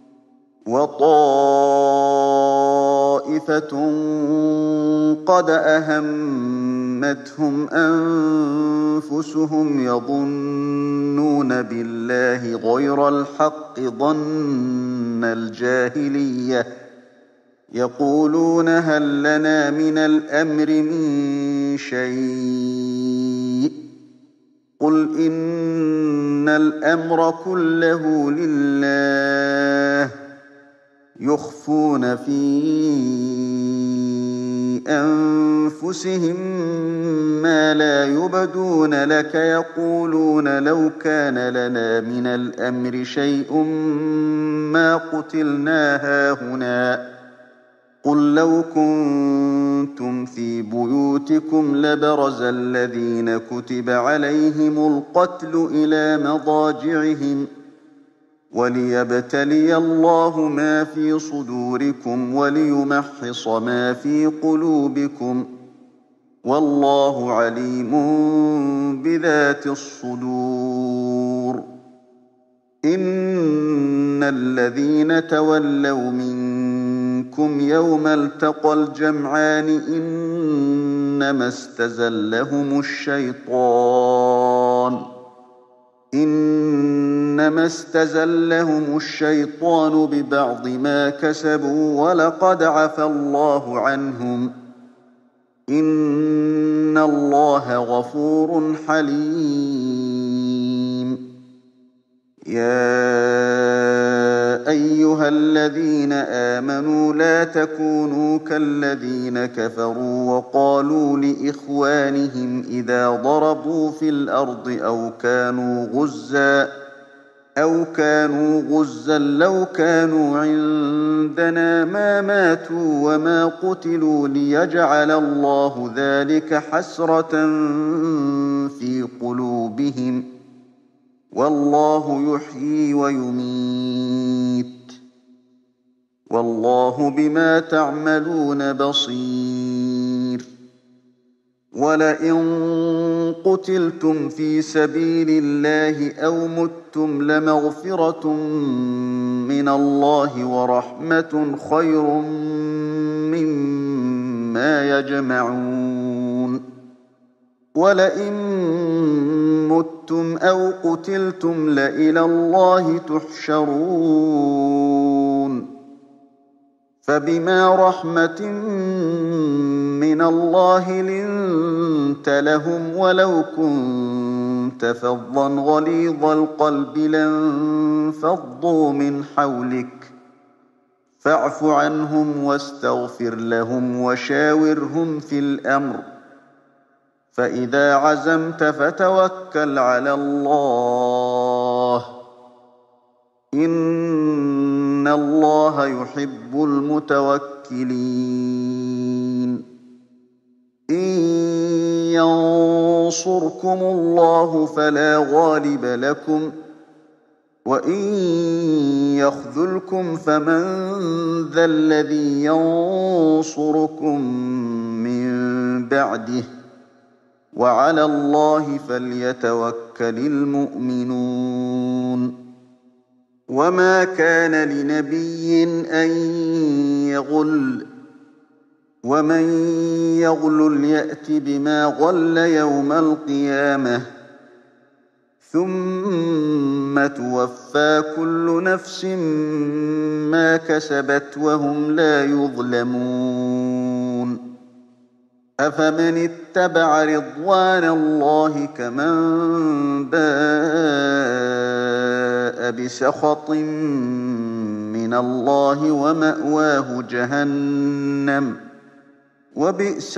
وطائفة قد أهمتهم أنفسهم يظنون بالله غير الحق ظن الجاهلية يقولون هل لنا من الأمر من شيء قل إن الأمر كله لله يخفون في أنفسهم ما لا يبدون لك يقولون لو كان لنا من الأمر شيء ما قتلنا هاهنا قل لو كنتم في بيوتكم لبرز الذين كتب عليهم القتل إلى مضاجعهم وليبتلي الله ما في صدوركم وليمحص ما في قلوبكم، والله عليم بذات الصدور. إن الذين تولوا منكم يوم التقى الجمعان إنما استزلهم الشيطان إنما استزلهم الشيطان ببعض ما كسبوا ولقد عفى الله عنهم، إن الله غفور حليم. يا أيها الذين آمنوا لا تكونوا كالذين كفروا وقالوا لإخوانهم إذا ضربوا في الأرض أو كانوا غزا أو كانوا غزا لو كانوا عندنا ما ماتوا وما قتلوا ليجعل الله ذلك حسرة في قلوبهم، والله يحيي ويميت، والله بما تعملون بصير. ولئن قتلتم في سبيل الله أو متم لمغفرة من الله ورحمة خير مما يجمعون. ولئن متم أو قتلتم لإلى الله تحشرون. فبما رحمة من الله لنت لهم ولو كنت فظا غليظ القلب لانفضوا من حولك، فاعف عنهم واستغفر لهم وشاورهم في الأمر، فإذا عزمت فتوكل على الله، إن الله يحب المتوكلين. إن ينصركم الله فلا غالب لكم، وإن يخذلكم فمن ذا الذي ينصركم من بعده، وعلى الله فليتوكل المؤمنون. وما كان لنبي أن يغل، ومن يغلل يأت بما غل يوم القيامة، ثم توفى كل نفس ما كسبت وهم لا يظلمون. أفمن اتبع رضوان الله كمن باء بسخط من الله ومأواه جهنم، وبئس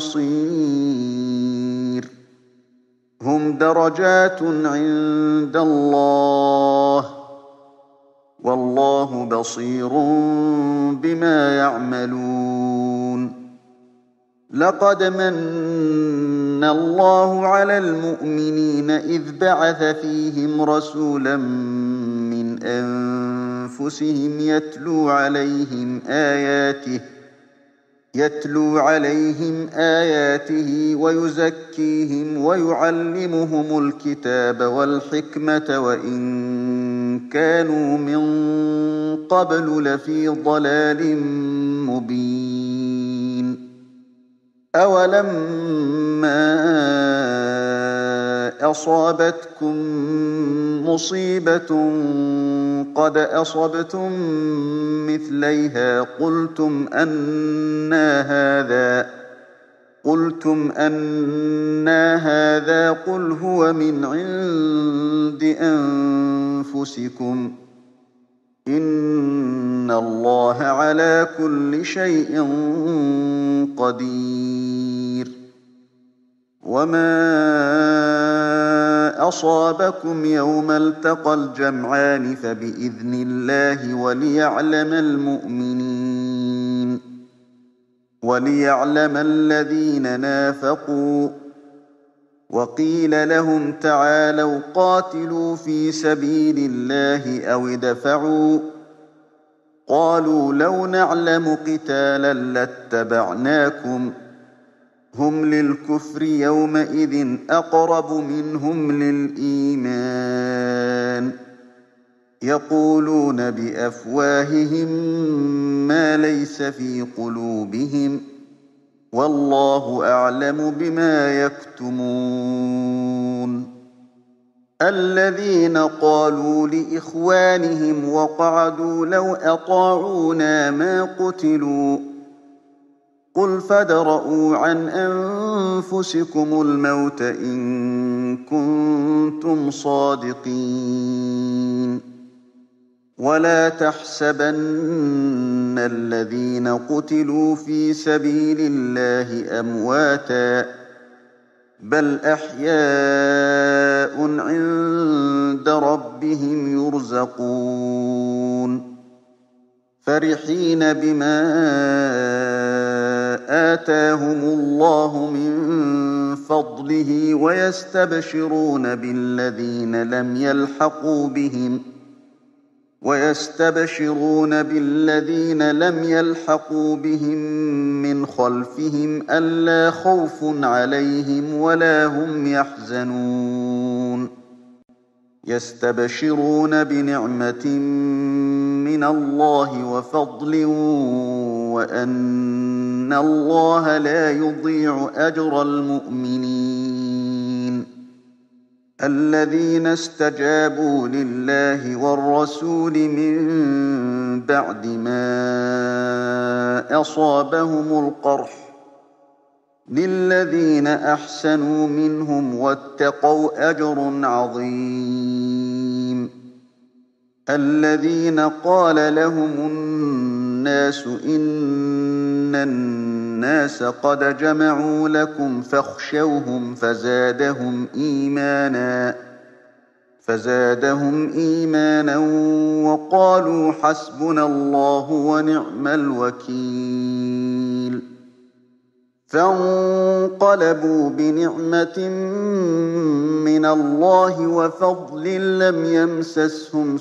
المصير. هم درجات عند الله، والله بصير بما يعملون. لقد من الله على المؤمنين إذ بعث فيهم رسولا من أنفسهم يتلو عليهم آياته يتلو عليهم آياته ويزكيهم ويعلمهم الكتاب والحكمة وإن كانوا من قبل لفي ضلال مبين. أولما أصابتكم مصيبة قد أصبتم مثليها قلتم أنى هذا قلتم أنى هذا قل هو من عند أنفسكم إن الله على كل شيء قدير. وما أصابكم يوم التقى الجمعان فبإذن الله وليعلم المؤمنين وليعلم الذين نافقوا وقيل لهم تعالوا قاتلوا في سبيل الله أو ادفعوا قالوا لو نعلم قتالا لاتبعناكم هم للكفر يومئذ أقرب منهم للإيمان يقولون بأفواههم ما ليس في قلوبهم والله أعلم بما يكتمون الذين قالوا لإخوانهم وقعدوا لو أطاعونا ما قتلوا قل فادرءوا عن أنفسكم الموت إن كنتم صادقين ولا تحسبن الذين قتلوا في سبيل الله أمواتا بل أحياء عند ربهم يرزقون فرحين بما آتاهم الله من فضله ويستبشرون بالذين لم يلحقوا بهم ويستبشرون بالذين لم يلحقوا بهم من خلفهم ألا خوف عليهم ولا هم يحزنون يستبشرون بنعمة من الله وفضل وأن الله لا يضيع أجر المؤمنين الذين استجابوا لله والرسول من بعد ما أصابهم القرح للذين أحسنوا منهم واتقوا أجر عظيم الذين قال لهم الناس إن الناس قد جمعوا لكم فاخشوهم فزادهم إيمانا فزادهم إيمانا وقالوا حسبنا الله ونعم الوكيل فانقلبوا بنعمة من الله وفضل لم يمسسهم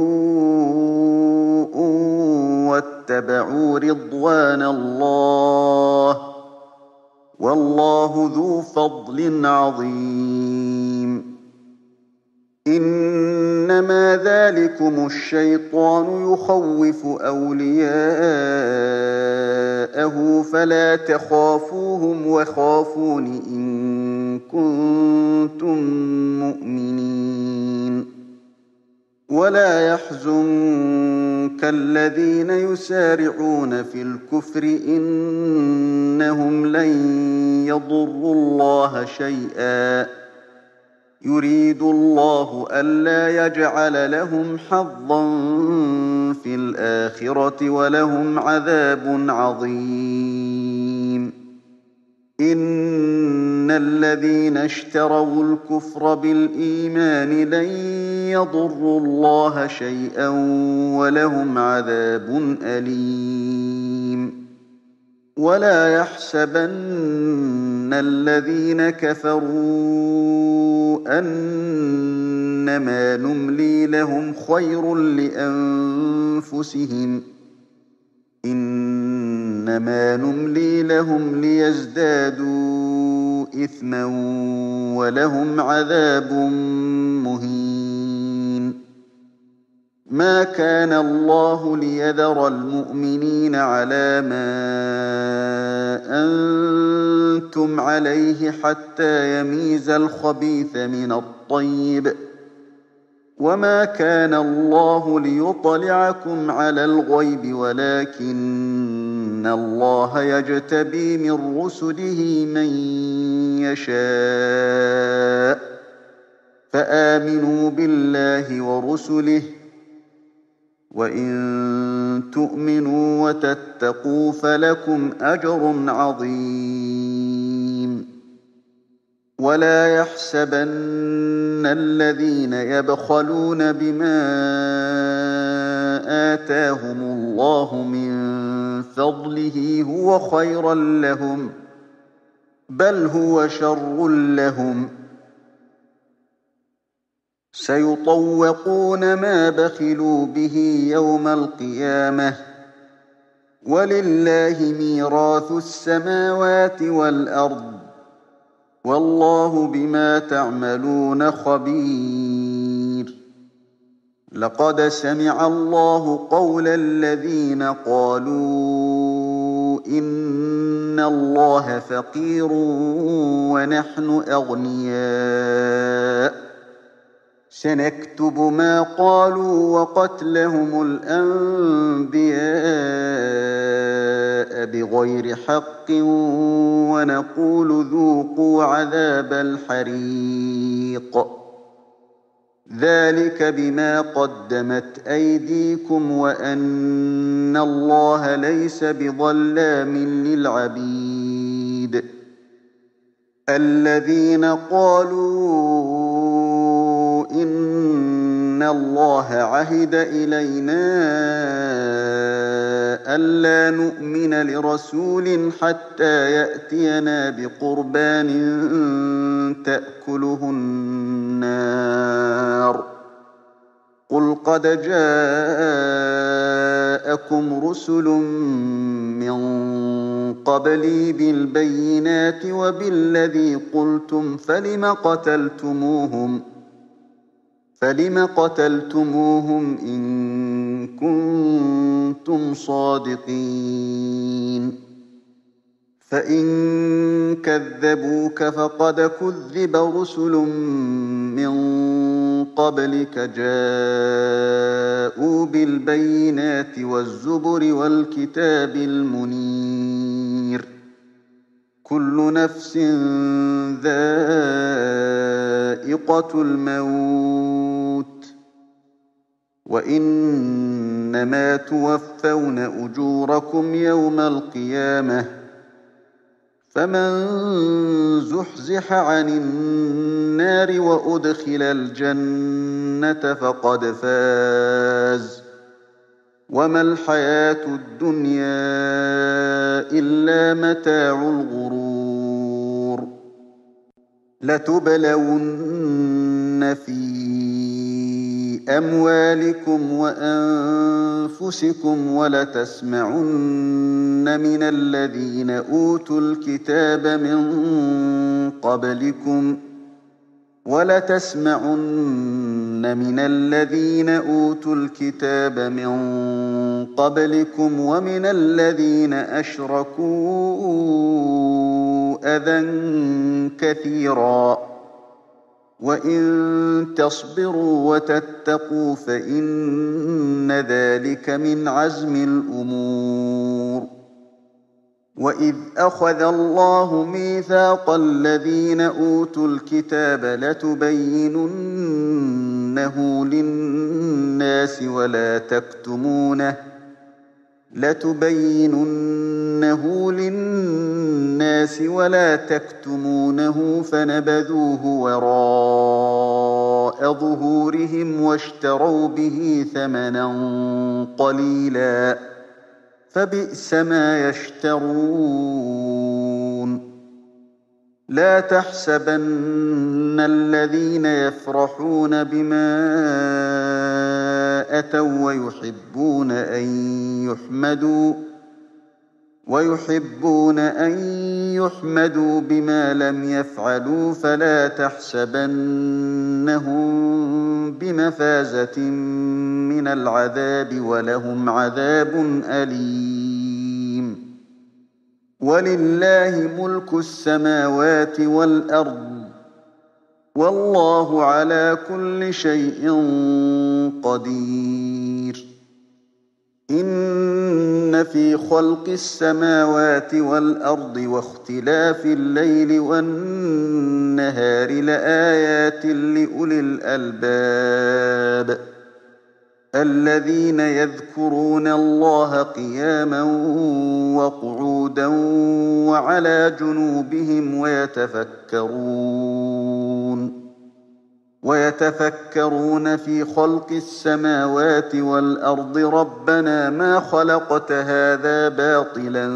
سوء واتبعوا رضوان الله والله ذو فضل عظيم إنما ذلكم الشيطان يخوف أولياءه فلا تخافوهم وخافون إن كنتم مؤمنين ولا يحزنك الذين يسارعون في الكفر إنهم لن يضروا الله شيئا يريد الله ألا يجعل لهم حظا في الآخرة ولهم عذاب عظيم إن الذين اشتروا الكفر بالإيمان لن يضروا الله شيئا ولهم عذاب أليم ولا يحسبن الذين كفروا أنما نملي لهم خير لأنفسهم إنما نملي لهم ليزدادوا إثما ولهم عذاب مهين ما كان الله ليذر المؤمنين على ما أنتم عليه حتى يميز الخبيث من الطيب وما كان الله ليطلعكم على الغيب ولكن الله يجتبي من رسله من يشاء فآمنوا بالله ورسله وإن تؤمنوا وتتقوا فلكم أجر عظيم ولا يحسبن الذين يبخلون بما آتاهم الله من فضله هو خيرا لهم بل هو شر لهم سيطوقون ما بخلوا به يوم القيامة ولله ميراث السماوات والأرض والله بما تعملون خبير لقد سمع الله قول الذين قالوا إن الله فقير ونحن أغنياء سنكتب ما قالوا وقتلهم الأنبياء بغير حق ونقول ذوقوا عذاب الحريق ذلك بما قدمت أيديكم وأن الله ليس بظلام للعبيد الذين قالوا إن الله عهد إلينا ألا نؤمن لرسول حتى يأتينا بقربان تأكله النار قل قد جاءكم رسل من قبلي بالبينات وبالذي قلتم فلم قتلتموهم فلم قتلتموهم إن كنتم صادقين فإن كذبوك فقد كذب رسل من قبلك جاءوا بالبينات والزبر والكتاب المنير كل نفس ذائقة الموت وإنما توفون أجوركم يوم القيامة فمن زحزح عن النار وأدخل الجنة فقد فاز وما الحياة الدنيا إلا متاع الغرور لتبلون في أموالكم وأنفسكم ولتسمعن من الذين أوتوا الكتاب من قبلكم ولتسمعن من الذين أوتوا الكتاب من قبلكم ومن الذين أشركوا أذى كثيرا وإن تصبروا وتتقوا فإن ذلك من عزم الأمور وإذ أخذ الله ميثاق الذين أوتوا الكتاب لتبيننه للناس ولا تكتمونه لتبيننه للناس ولا تكتمونه فنبذوه وراء ظهورهم واشتروا به ثمنا قليلا فبئس ما يشترون لا تحسبن الذين يفرحون بما أتوا ويحبون أن يحمدوا ويحبون أن يحمدوا بما لم يفعلوا فلا تحسبنهم بمفازة من العذاب ولهم عذاب أليم ولله ملك السماوات والأرض والله على كل شيء قدير إن في خلق السماوات والأرض واختلاف الليل والنهار لآيات لأولي الألباب الذين يذكرون الله قياما وقعودا وعلى جنوبهم ويتفكرون ويتفكرون في خلق السماوات والأرض ربنا ما خلقت هذا باطلا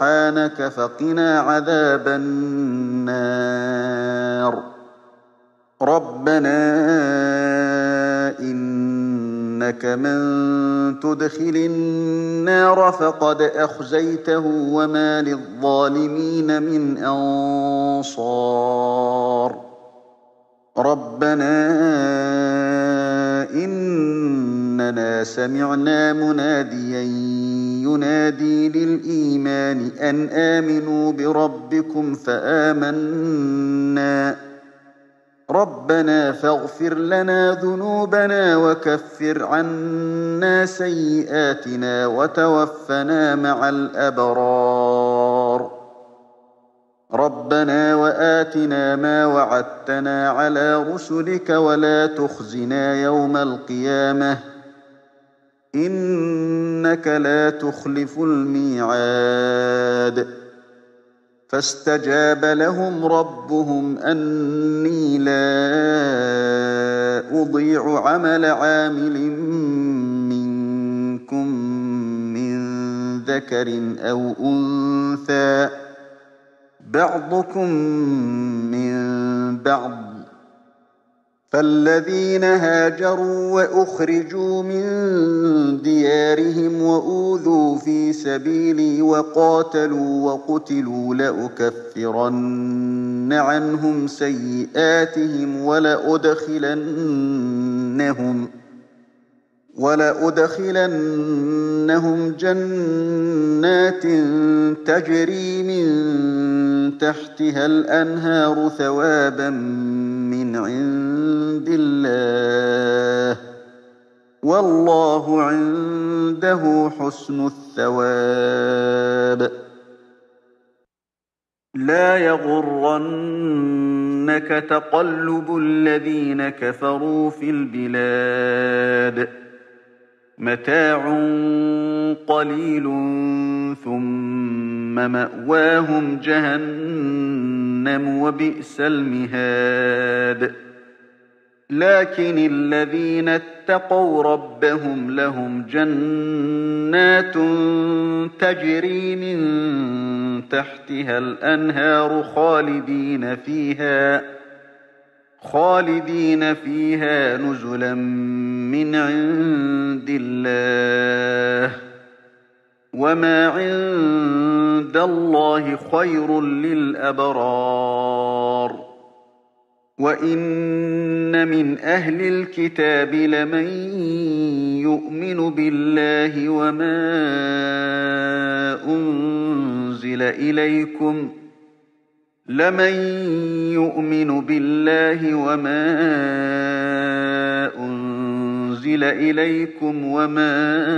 سبحانك فقنا عذاب النار ربنا إنك من تدخل النار فقد أخزيته وما للظالمين من أنصار ربنا إننا سمعنا مناديا ينادي للإيمان أن آمنوا بربكم فآمنا ربنا فاغفر لنا ذنوبنا وكفر عنا سيئاتنا وتوفنا مع الأبرار ربنا وآتنا ما وعدتنا على رسلك ولا تخزنا يوم القيامة إنك لا تخلف الميعاد فاستجاب لهم ربهم أني لا أضيع عمل عامل منكم من ذكر أو أنثى بعضكم من بعض فالذين هاجروا وأخرجوا من ديارهم وأوذوا في سبيلي وقاتلوا وقتلوا لأكفرن عنهم سيئاتهم ولأدخلنهم ولأدخلنهم جنات تجري من تحتها الأنهار ثوابا من عند الله والله عنده حسن الثواب لا يغرنك تقلب الذين كفروا في البلاد متاع قليل ثم مأواهم جهنم وبئس المهاد لكن الذين اتقوا ربهم لهم جنات تجري من تحتها الأنهار خالدين فيها خالدين فيها نزلا من عند الله وما عند الله خير للأبرار وإن من أهل الكتاب لمن يؤمن بالله وما أنزل إليكم لمن يؤمن بالله وما أنزل إليكم وما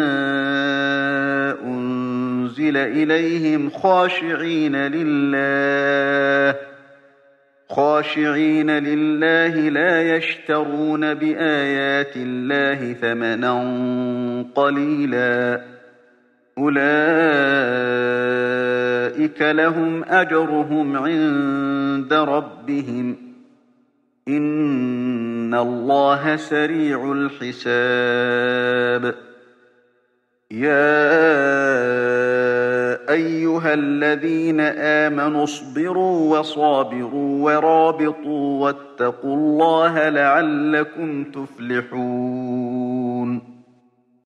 أنزل إليهم خاشعين لله خاشعين لله لا يشترون بآيات الله ثمنا قليلا أولئك لهم أجرهم عند ربهم إن الله سريع الحساب يا أيها الذين آمنوا اصبروا وصابروا ورابطوا واتقوا الله لعلكم تفلحون